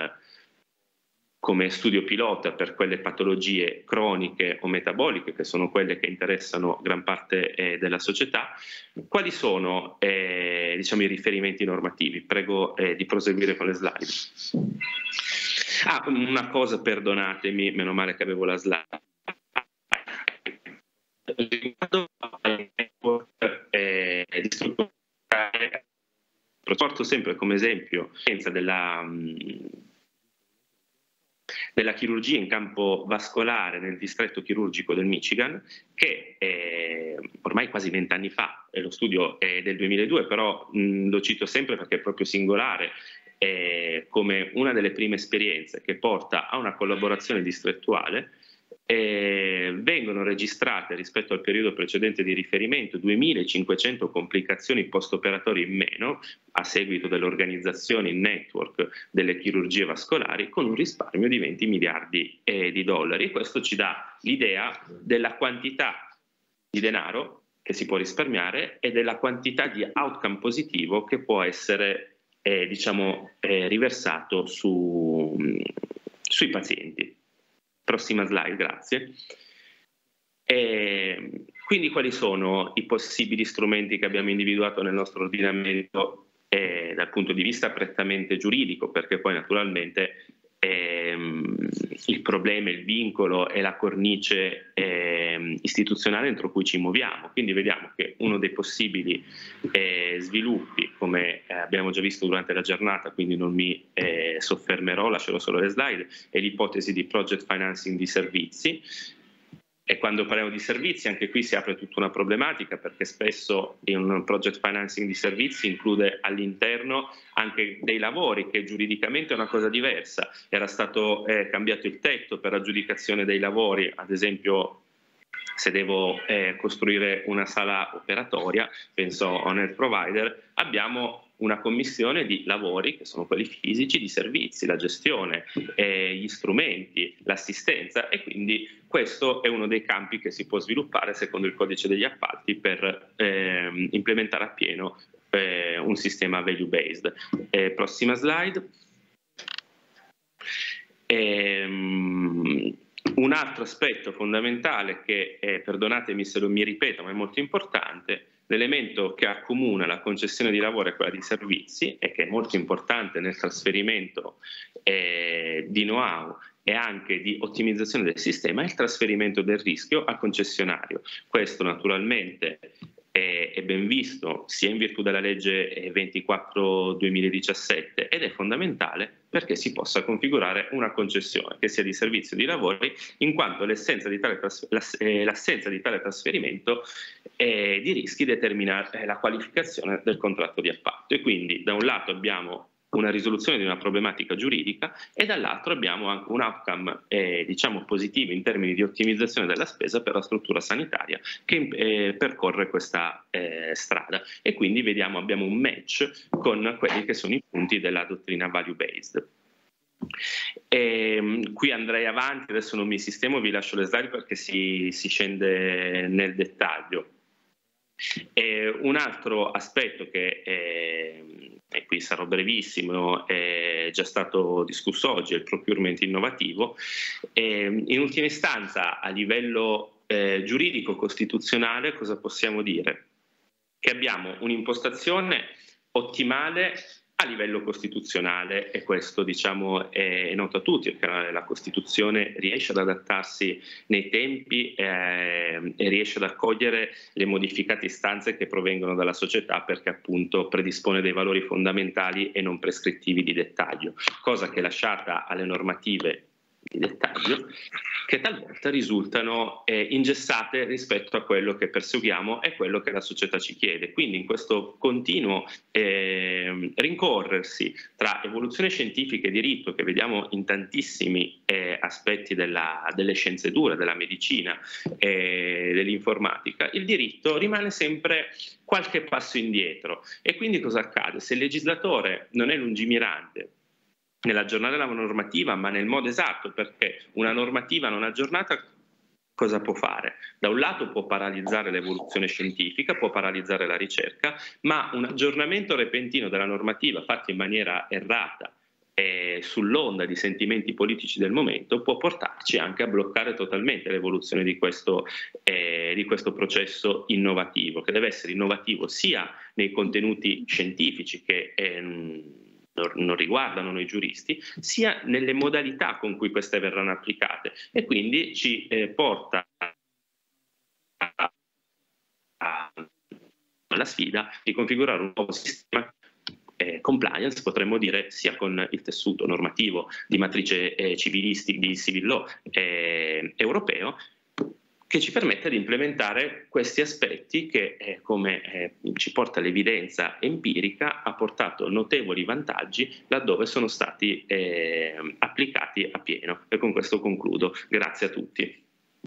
E: come studio pilota per quelle patologie croniche o metaboliche che sono quelle che interessano gran parte della società. Quali sono i riferimenti normativi? Prego di proseguire con le slide. Una cosa, perdonatemi, meno male che avevo la slide. Porto sempre come esempio della chirurgia in campo vascolare nel distretto chirurgico del Michigan, che ormai quasi 20 anni fa, lo studio è del 2002, però lo cito sempre perché è proprio singolare, come una delle prime esperienze che porta a una collaborazione distrettuale. Vengono registrate rispetto al periodo precedente di riferimento 2.500 complicazioni post-operatorie in meno a seguito dell'organizzazione in network delle chirurgie vascolari, con un risparmio di 20 miliardi di dollari, e questo ci dà l'idea della quantità di denaro che si può risparmiare e della quantità di outcome positivo che può essere riversato sui pazienti. Prossima slide, grazie. Quindi quali sono i possibili strumenti che abbiamo individuato nel nostro ordinamento dal punto di vista prettamente giuridico, perché poi naturalmente il problema, il vincolo e la cornice istituzionale entro cui ci muoviamo. Quindi vediamo che uno dei possibili sviluppi, come abbiamo già visto durante la giornata, quindi non mi soffermerò, lascerò solo le slide, è l'ipotesi di project financing di servizi. E quando parliamo di servizi, anche qui si apre tutta una problematica, perché spesso un project financing di servizi include all'interno anche dei lavori, che giuridicamente è una cosa diversa. Era stato cambiato il tetto per aggiudicazione dei lavori, ad esempio se devo costruire una sala operatoria, penso a un health provider, abbiamo una commissione di lavori, che sono quelli fisici, di servizi, la gestione, gli strumenti, l'assistenza, e quindi questo è uno dei campi che si può sviluppare secondo il codice degli appalti per implementare appieno un sistema value based. Prossima slide. Un altro aspetto fondamentale che, perdonatemi se lo mi ripeto, ma è molto importante, l'elemento che accomuna la concessione di lavoro e quella di servizi, e che è molto importante nel trasferimento di know-how e anche di ottimizzazione del sistema, è il trasferimento del rischio al concessionario. Questo naturalmente è ben visto sia in virtù della legge 24/2017 ed è fondamentale perché si possa configurare una concessione che sia di servizio di lavori, in quanto l'assenza di tale trasferimento di rischi determina la qualificazione del contratto di appalto. E quindi da un lato abbiamo una risoluzione di una problematica giuridica e dall'altro abbiamo anche un outcome diciamo positivo in termini di ottimizzazione della spesa per la struttura sanitaria che percorre questa strada, e quindi vediamo, abbiamo un match con quelli che sono i punti della dottrina value based. Qui andrei avanti, adesso non mi sistemo, vi lascio le slide perché si scende nel dettaglio. Un altro aspetto che, e qui sarò brevissimo, è già stato discusso oggi, è il procurement innovativo. In ultima istanza, a livello giuridico costituzionale, cosa possiamo dire? Che abbiamo un'impostazione ottimale a livello costituzionale, e questo diciamo è noto a tutti, perché la Costituzione riesce ad adattarsi nei tempi e riesce ad accogliere le modificate istanze che provengono dalla società, perché appunto predispone dei valori fondamentali e non prescrittivi di dettaglio, cosa che è lasciata alle normative di dettaglio, che talvolta risultano ingessate rispetto a quello che perseguiamo e quello che la società ci chiede. Quindi in questo continuo rincorrersi tra evoluzione scientifica e diritto, che vediamo in tantissimi aspetti delle scienze dure, della medicina e dell'informatica, il diritto rimane sempre qualche passo indietro. E quindi cosa accade? Se il legislatore non è lungimirante nell'aggiornare la normativa, ma nel modo esatto, perché una normativa non aggiornata cosa può fare? Da un lato può paralizzare l'evoluzione scientifica, può paralizzare la ricerca, ma un aggiornamento repentino della normativa fatto in maniera errata e sull'onda di sentimenti politici del momento può portarci anche a bloccare totalmente l'evoluzione di questo processo innovativo, che deve essere innovativo sia nei contenuti scientifici che non riguardano noi giuristi, sia nelle modalità con cui queste verranno applicate, e quindi ci porta alla sfida di configurare un nuovo sistema compliance, potremmo dire, sia con il tessuto normativo di matrice civilistica, di civil law europeo, che ci permette di implementare questi aspetti che, come ci porta l'evidenza empirica, ha portato notevoli vantaggi laddove sono stati applicati a pieno. E con questo concludo. Grazie a tutti.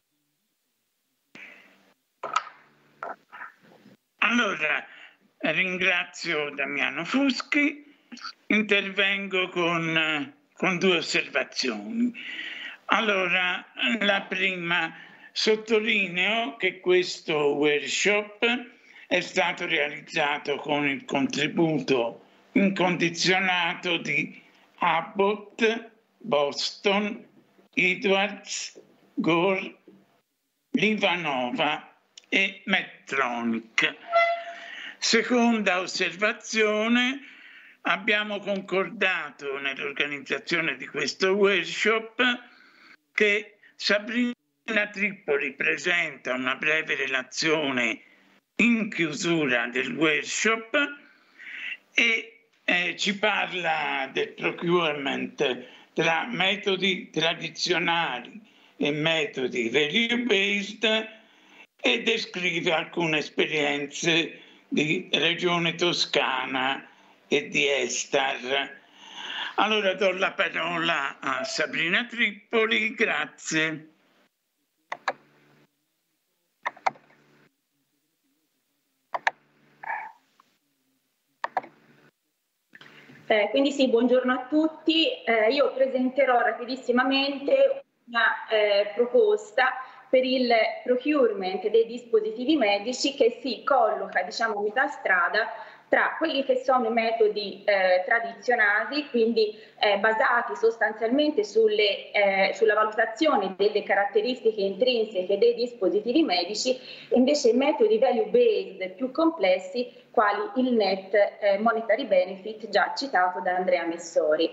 A: Allora, ringrazio Damiano Fuschi, intervengo con due osservazioni. Allora, la prima: sottolineo che questo workshop è stato realizzato con il contributo incondizionato di Abbott, Boston, Edwards, Gore, Livanova e Medtronic. Seconda osservazione: abbiamo concordato nell'organizzazione di questo workshop che Sabrina Trippoli presenta una breve relazione in chiusura del workshop e ci parla del procurement tra metodi tradizionali e metodi value-based e descrive alcune esperienze di Regione Toscana e di Estar. Allora do la parola a Sabrina Trippoli, grazie.
C: Quindi sì, buongiorno a tutti. Io presenterò rapidissimamente una proposta per il procurement dei dispositivi medici che si colloca, diciamo, a metà strada tra quelli che sono i metodi tradizionali, quindi basati sostanzialmente sulla valutazione delle caratteristiche intrinseche dei dispositivi medici, e invece i metodi value-based più complessi, quali il net monetary benefit, già citato da Andrea Messori.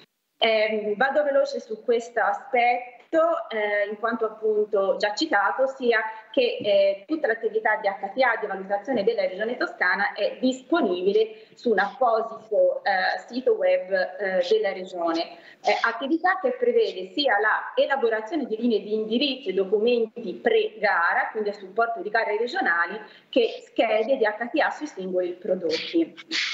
C: Vado veloce su questo aspetto, in quanto appunto già citato, sia che tutta l'attività di HTA di valutazione della Regione Toscana è disponibile su un apposito sito web della Regione. Attività che prevede sia la elaborazione di linee di indirizzo e documenti pre-gara, quindi a supporto di gare regionali, che schede di HTA sui singoli prodotti.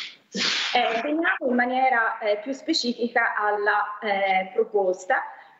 C: Veniamo in maniera più specifica alla proposta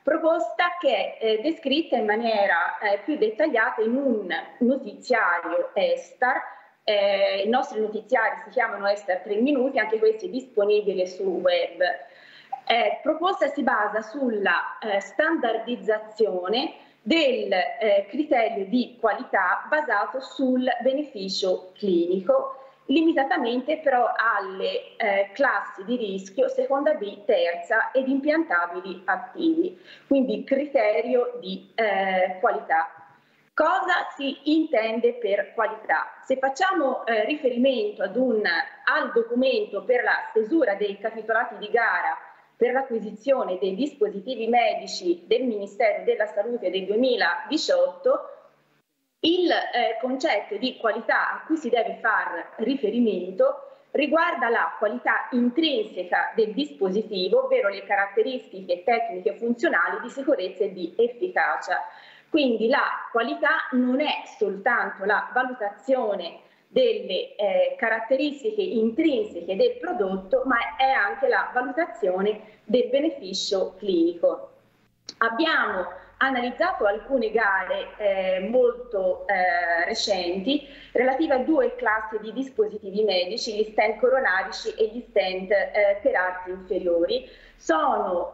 C: che è descritta in maniera più dettagliata in un notiziario Estar. I nostri notiziari si chiamano Estar 3 minuti, anche questi disponibili sul web. Proposta si basa sulla standardizzazione del criterio di qualità basato sul beneficio clinico, limitatamente però alle classi di rischio seconda B, terza ed impiantabili attivi, quindi criterio di qualità. Cosa si intende per qualità? Se facciamo riferimento al documento per la stesura dei capitolati di gara per l'acquisizione dei dispositivi medici del Ministero della Salute del 2018, il concetto di qualità a cui si deve far riferimento riguarda la qualità intrinseca del dispositivo, ovvero le caratteristiche tecniche e funzionali di sicurezza e di efficacia. Quindi la qualità non è soltanto la valutazione delle caratteristiche intrinseche del prodotto, ma è anche la valutazione del beneficio clinico. Abbiamo analizzato alcune gare molto recenti relative a due classi di dispositivi medici, gli stent coronarici e gli stent per arti inferiori. Sono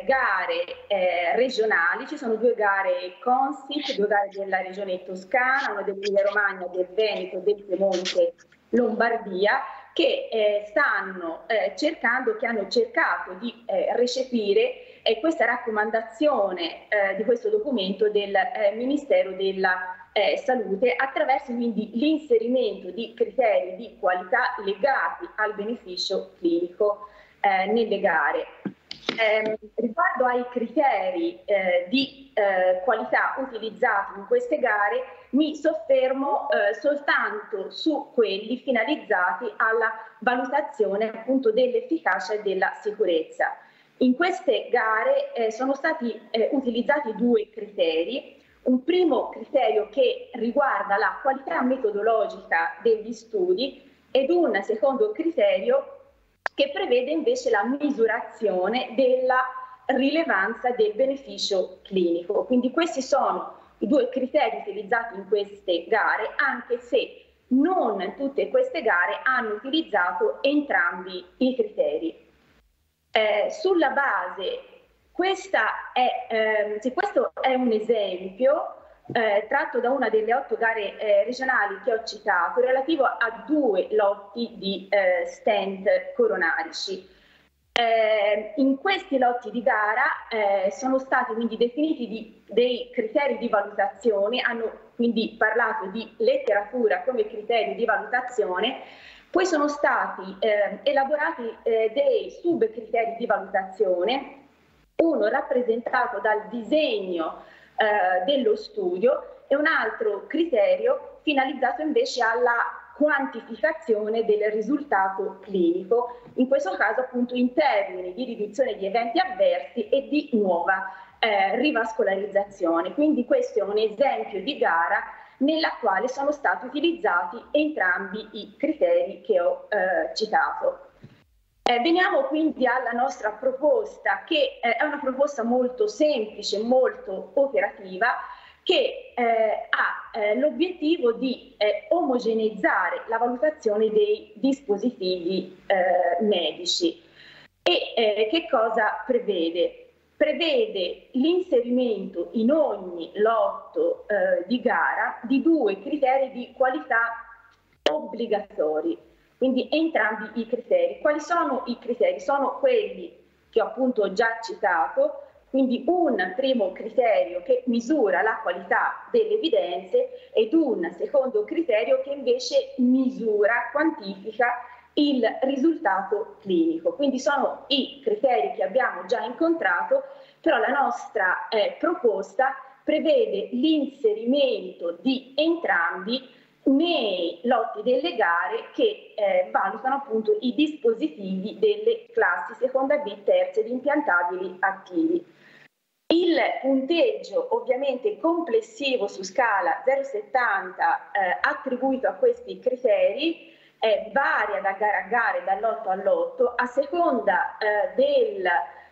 C: gare regionali, ci sono due gare Consip, due gare della Regione Toscana, una dell'Emilia Romagna, del Veneto, del Piemonte, Lombardia, che hanno cercato di recepire questa raccomandazione di questo documento del Ministero della Salute, attraverso quindi l'inserimento di criteri di qualità legati al beneficio clinico nelle gare. Riguardo ai criteri di qualità utilizzati in queste gare, mi soffermo soltanto su quelli finalizzati alla valutazione appunto dell'efficacia e della sicurezza. In queste gare sono stati utilizzati due criteri. Un primo criterio che riguarda la qualità metodologica degli studi ed un secondo criterio che prevede invece la misurazione della rilevanza del beneficio clinico. Quindi questi sono i due criteri utilizzati in queste gare, anche se non tutte queste gare hanno utilizzato entrambi i criteri. Sulla base, questo è un esempio tratto da una delle 8 gare regionali che ho citato, relativo a 2 lotti di stent coronarici. In questi lotti di gara sono stati quindi definiti dei criteri di valutazione, hanno quindi parlato di letteratura come criterio di valutazione, Poi sono stati elaborati dei subcriteri di valutazione, uno rappresentato dal disegno dello studio e un altro criterio finalizzato invece alla quantificazione del risultato clinico, in questo caso appunto in termini di riduzione di eventi avversi e di nuova rivascolarizzazione. Quindi questo è un esempio di gara nella quale sono stati utilizzati entrambi i criteri che ho citato. Veniamo quindi alla nostra proposta, che è una proposta molto semplice, molto operativa, che ha l'obiettivo di omogeneizzare la valutazione dei dispositivi medici. E che cosa prevede? Prevede l'inserimento in ogni lotto di gara di 2 criteri di qualità obbligatori, quindi entrambi i criteri. Quali sono i criteri? Sono quelli che ho appunto già citato, quindi un primo criterio che misura la qualità delle evidenze ed un secondo criterio che invece misura, quantifica il risultato clinico. Quindi sono i criteri che abbiamo già incontrato, però la nostra proposta prevede l'inserimento di entrambi nei lotti delle gare che valutano appunto i dispositivi delle classi seconda B, terze ed impiantabili attivi. Il punteggio ovviamente complessivo su scala 0,70 attribuito a questi criteri varia da gara a gara e dall'8 all'8 a seconda del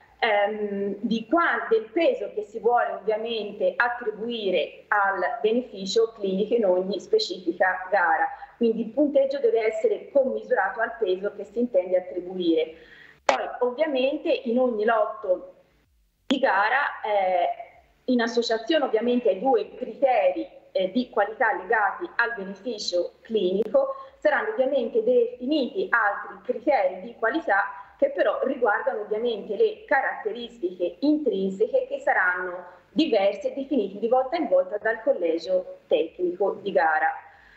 C: peso che si vuole ovviamente attribuire al beneficio clinico in ogni specifica gara. Quindi il punteggio deve essere commisurato al peso che si intende attribuire. Poi ovviamente in ogni lotto di gara, in associazione ovviamente ai 2 criteri di qualità legati al beneficio clinico, saranno ovviamente definiti altri criteri di qualità che però riguardano ovviamente le caratteristiche intrinseche che saranno diverse e definite di volta in volta dal collegio tecnico di gara.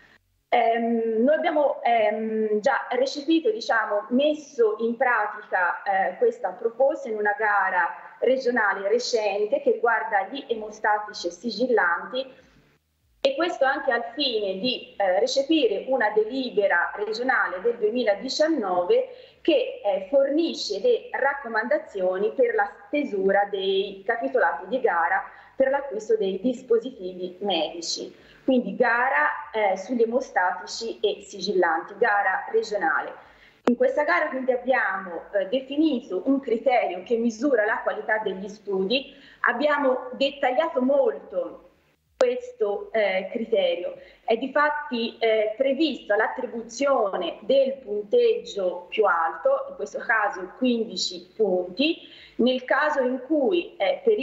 C: Noi abbiamo già recepito, messo in pratica questa proposta in una gara regionale recente che riguarda gli emostatici e sigillanti, e questo anche al fine di recepire una delibera regionale del 2019 che fornisce le raccomandazioni per la stesura dei capitolati di gara per l'acquisto dei dispositivi medici. Quindi gara sugli emostatici e sigillanti, gara regionale. In questa gara quindi abbiamo definito un criterio che misura la qualità degli studi, abbiamo dettagliato molto questo criterio. È difatti prevista l'attribuzione del punteggio più alto, in questo caso 15 punti, nel caso in cui per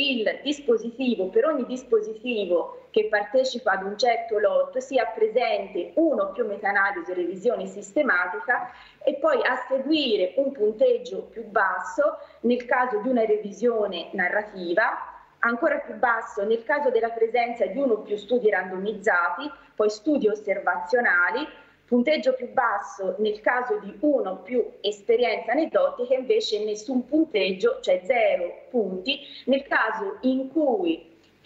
C: ogni dispositivo che partecipa ad un certo lotto sia presente uno o più meta-analisi o revisione sistematica, e poi a seguire un punteggio più basso nel caso di una revisione narrativa, ancora più basso nel caso della presenza di uno o più studi randomizzati, poi studi osservazionali, punteggio più basso nel caso di uno o più esperienze aneddotiche, invece nessun punteggio, cioè 0 punti, nel caso in cui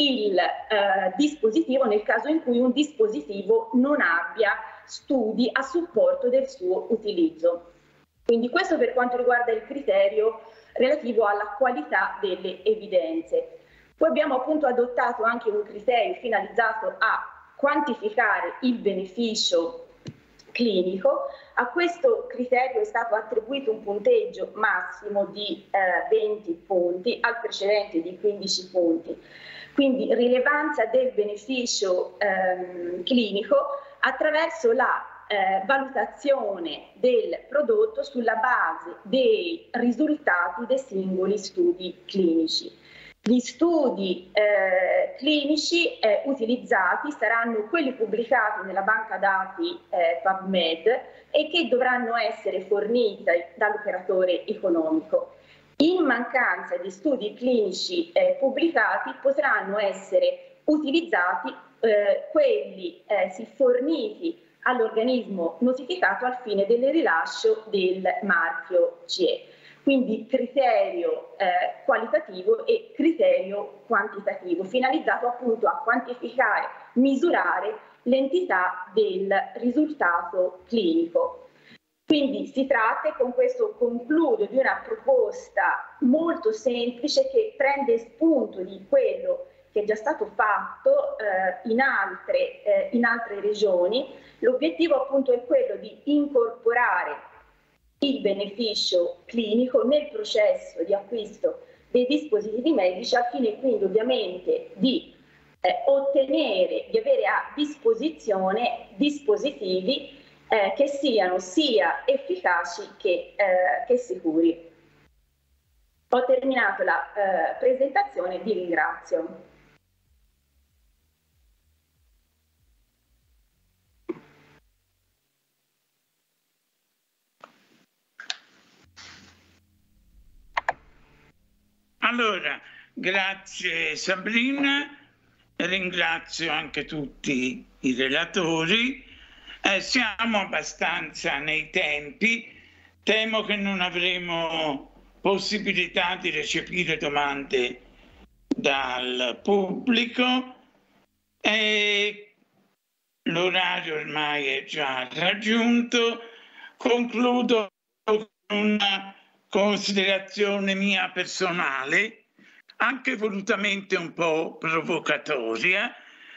C: un dispositivo non abbia studi a supporto del suo utilizzo. Quindi questo per quanto riguarda il criterio relativo alla qualità delle evidenze. Poi abbiamo appunto adottato anche un criterio finalizzato a quantificare il beneficio clinico. A questo criterio è stato attribuito un punteggio massimo di 20 punti, al precedente di 15 punti. Quindi rilevanza del beneficio clinico attraverso la valutazione del prodotto sulla base dei risultati dei singoli studi clinici. Gli studi clinici utilizzati saranno quelli pubblicati nella banca dati PubMed e che dovranno essere forniti dall'operatore economico. In mancanza di studi clinici pubblicati potranno essere utilizzati quelli forniti all'organismo notificato al fine del rilascio del marchio CE. Quindi criterio qualitativo e criterio quantitativo, finalizzato appunto a quantificare, misurare l'entità del risultato clinico. Quindi si tratta, e con questo concludo, di una proposta molto semplice che prende spunto di quello che è già stato fatto in altre regioni. L'obiettivo appunto è quello di incorporare il beneficio clinico nel processo di acquisto dei dispositivi medici, al fine quindi ovviamente di ottenere, di avere a disposizione dispositivi che siano sia efficaci che sicuri. Ho terminato la presentazione, vi ringrazio.
A: Allora, grazie Sabrina, ringrazio anche tutti i relatori. Siamo abbastanza nei tempi, temo che non avremo possibilità di recepire domande dal pubblico e l'orario ormai è già raggiunto. Concludo con una considerazione mia personale, anche volutamente un po' provocatoria.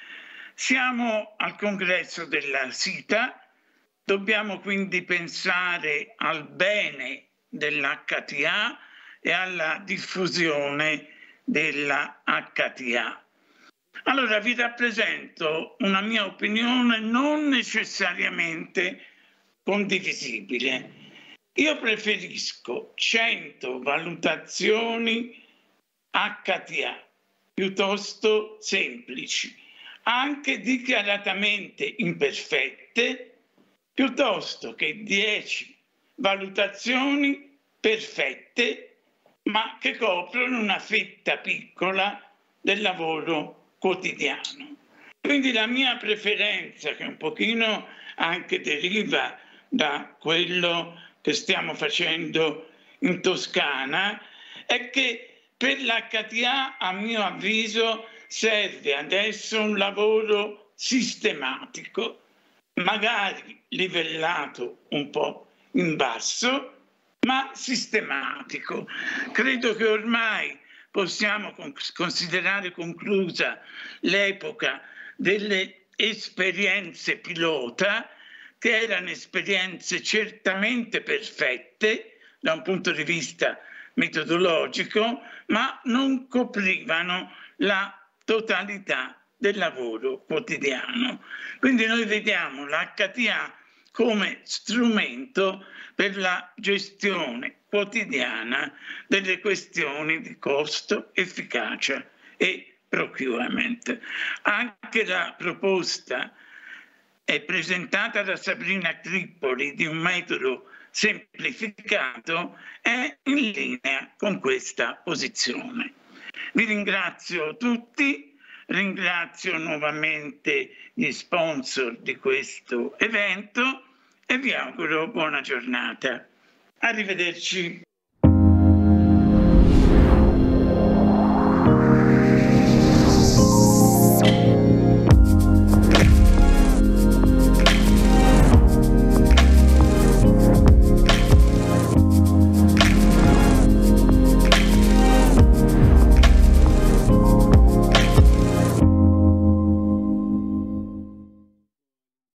A: Siamo al congresso della SITA, dobbiamo quindi pensare al bene dell'HTA e alla diffusione della HTA. Allora vi rappresento una mia opinione non necessariamente condivisibile. Io preferisco 100 valutazioni HTA piuttosto semplici, anche dichiaratamente imperfette, piuttosto che 10 valutazioni perfette, ma che coprono una fetta piccola del lavoro quotidiano. Quindi la mia preferenza, che un pochino anche deriva da quello che stiamo facendo in Toscana, è che per l'HTA, a mio avviso, serve adesso un lavoro sistematico, magari livellato un po' in basso, ma sistematico. Credo che ormai possiamo considerare conclusa l'epoca delle esperienze pilota, che erano esperienze certamente perfette da un punto di vista metodologico, ma non coprivano la totalità del lavoro quotidiano. Quindi noi vediamo l'HTA come strumento per la gestione quotidiana delle questioni di costo, efficacia e procurement. Anche la proposta è presentata da Sabrina Tripoli di un metodo semplificato è in linea con questa posizione. Vi ringrazio tutti, ringrazio nuovamente gli sponsor di questo evento e vi auguro buona giornata. Arrivederci.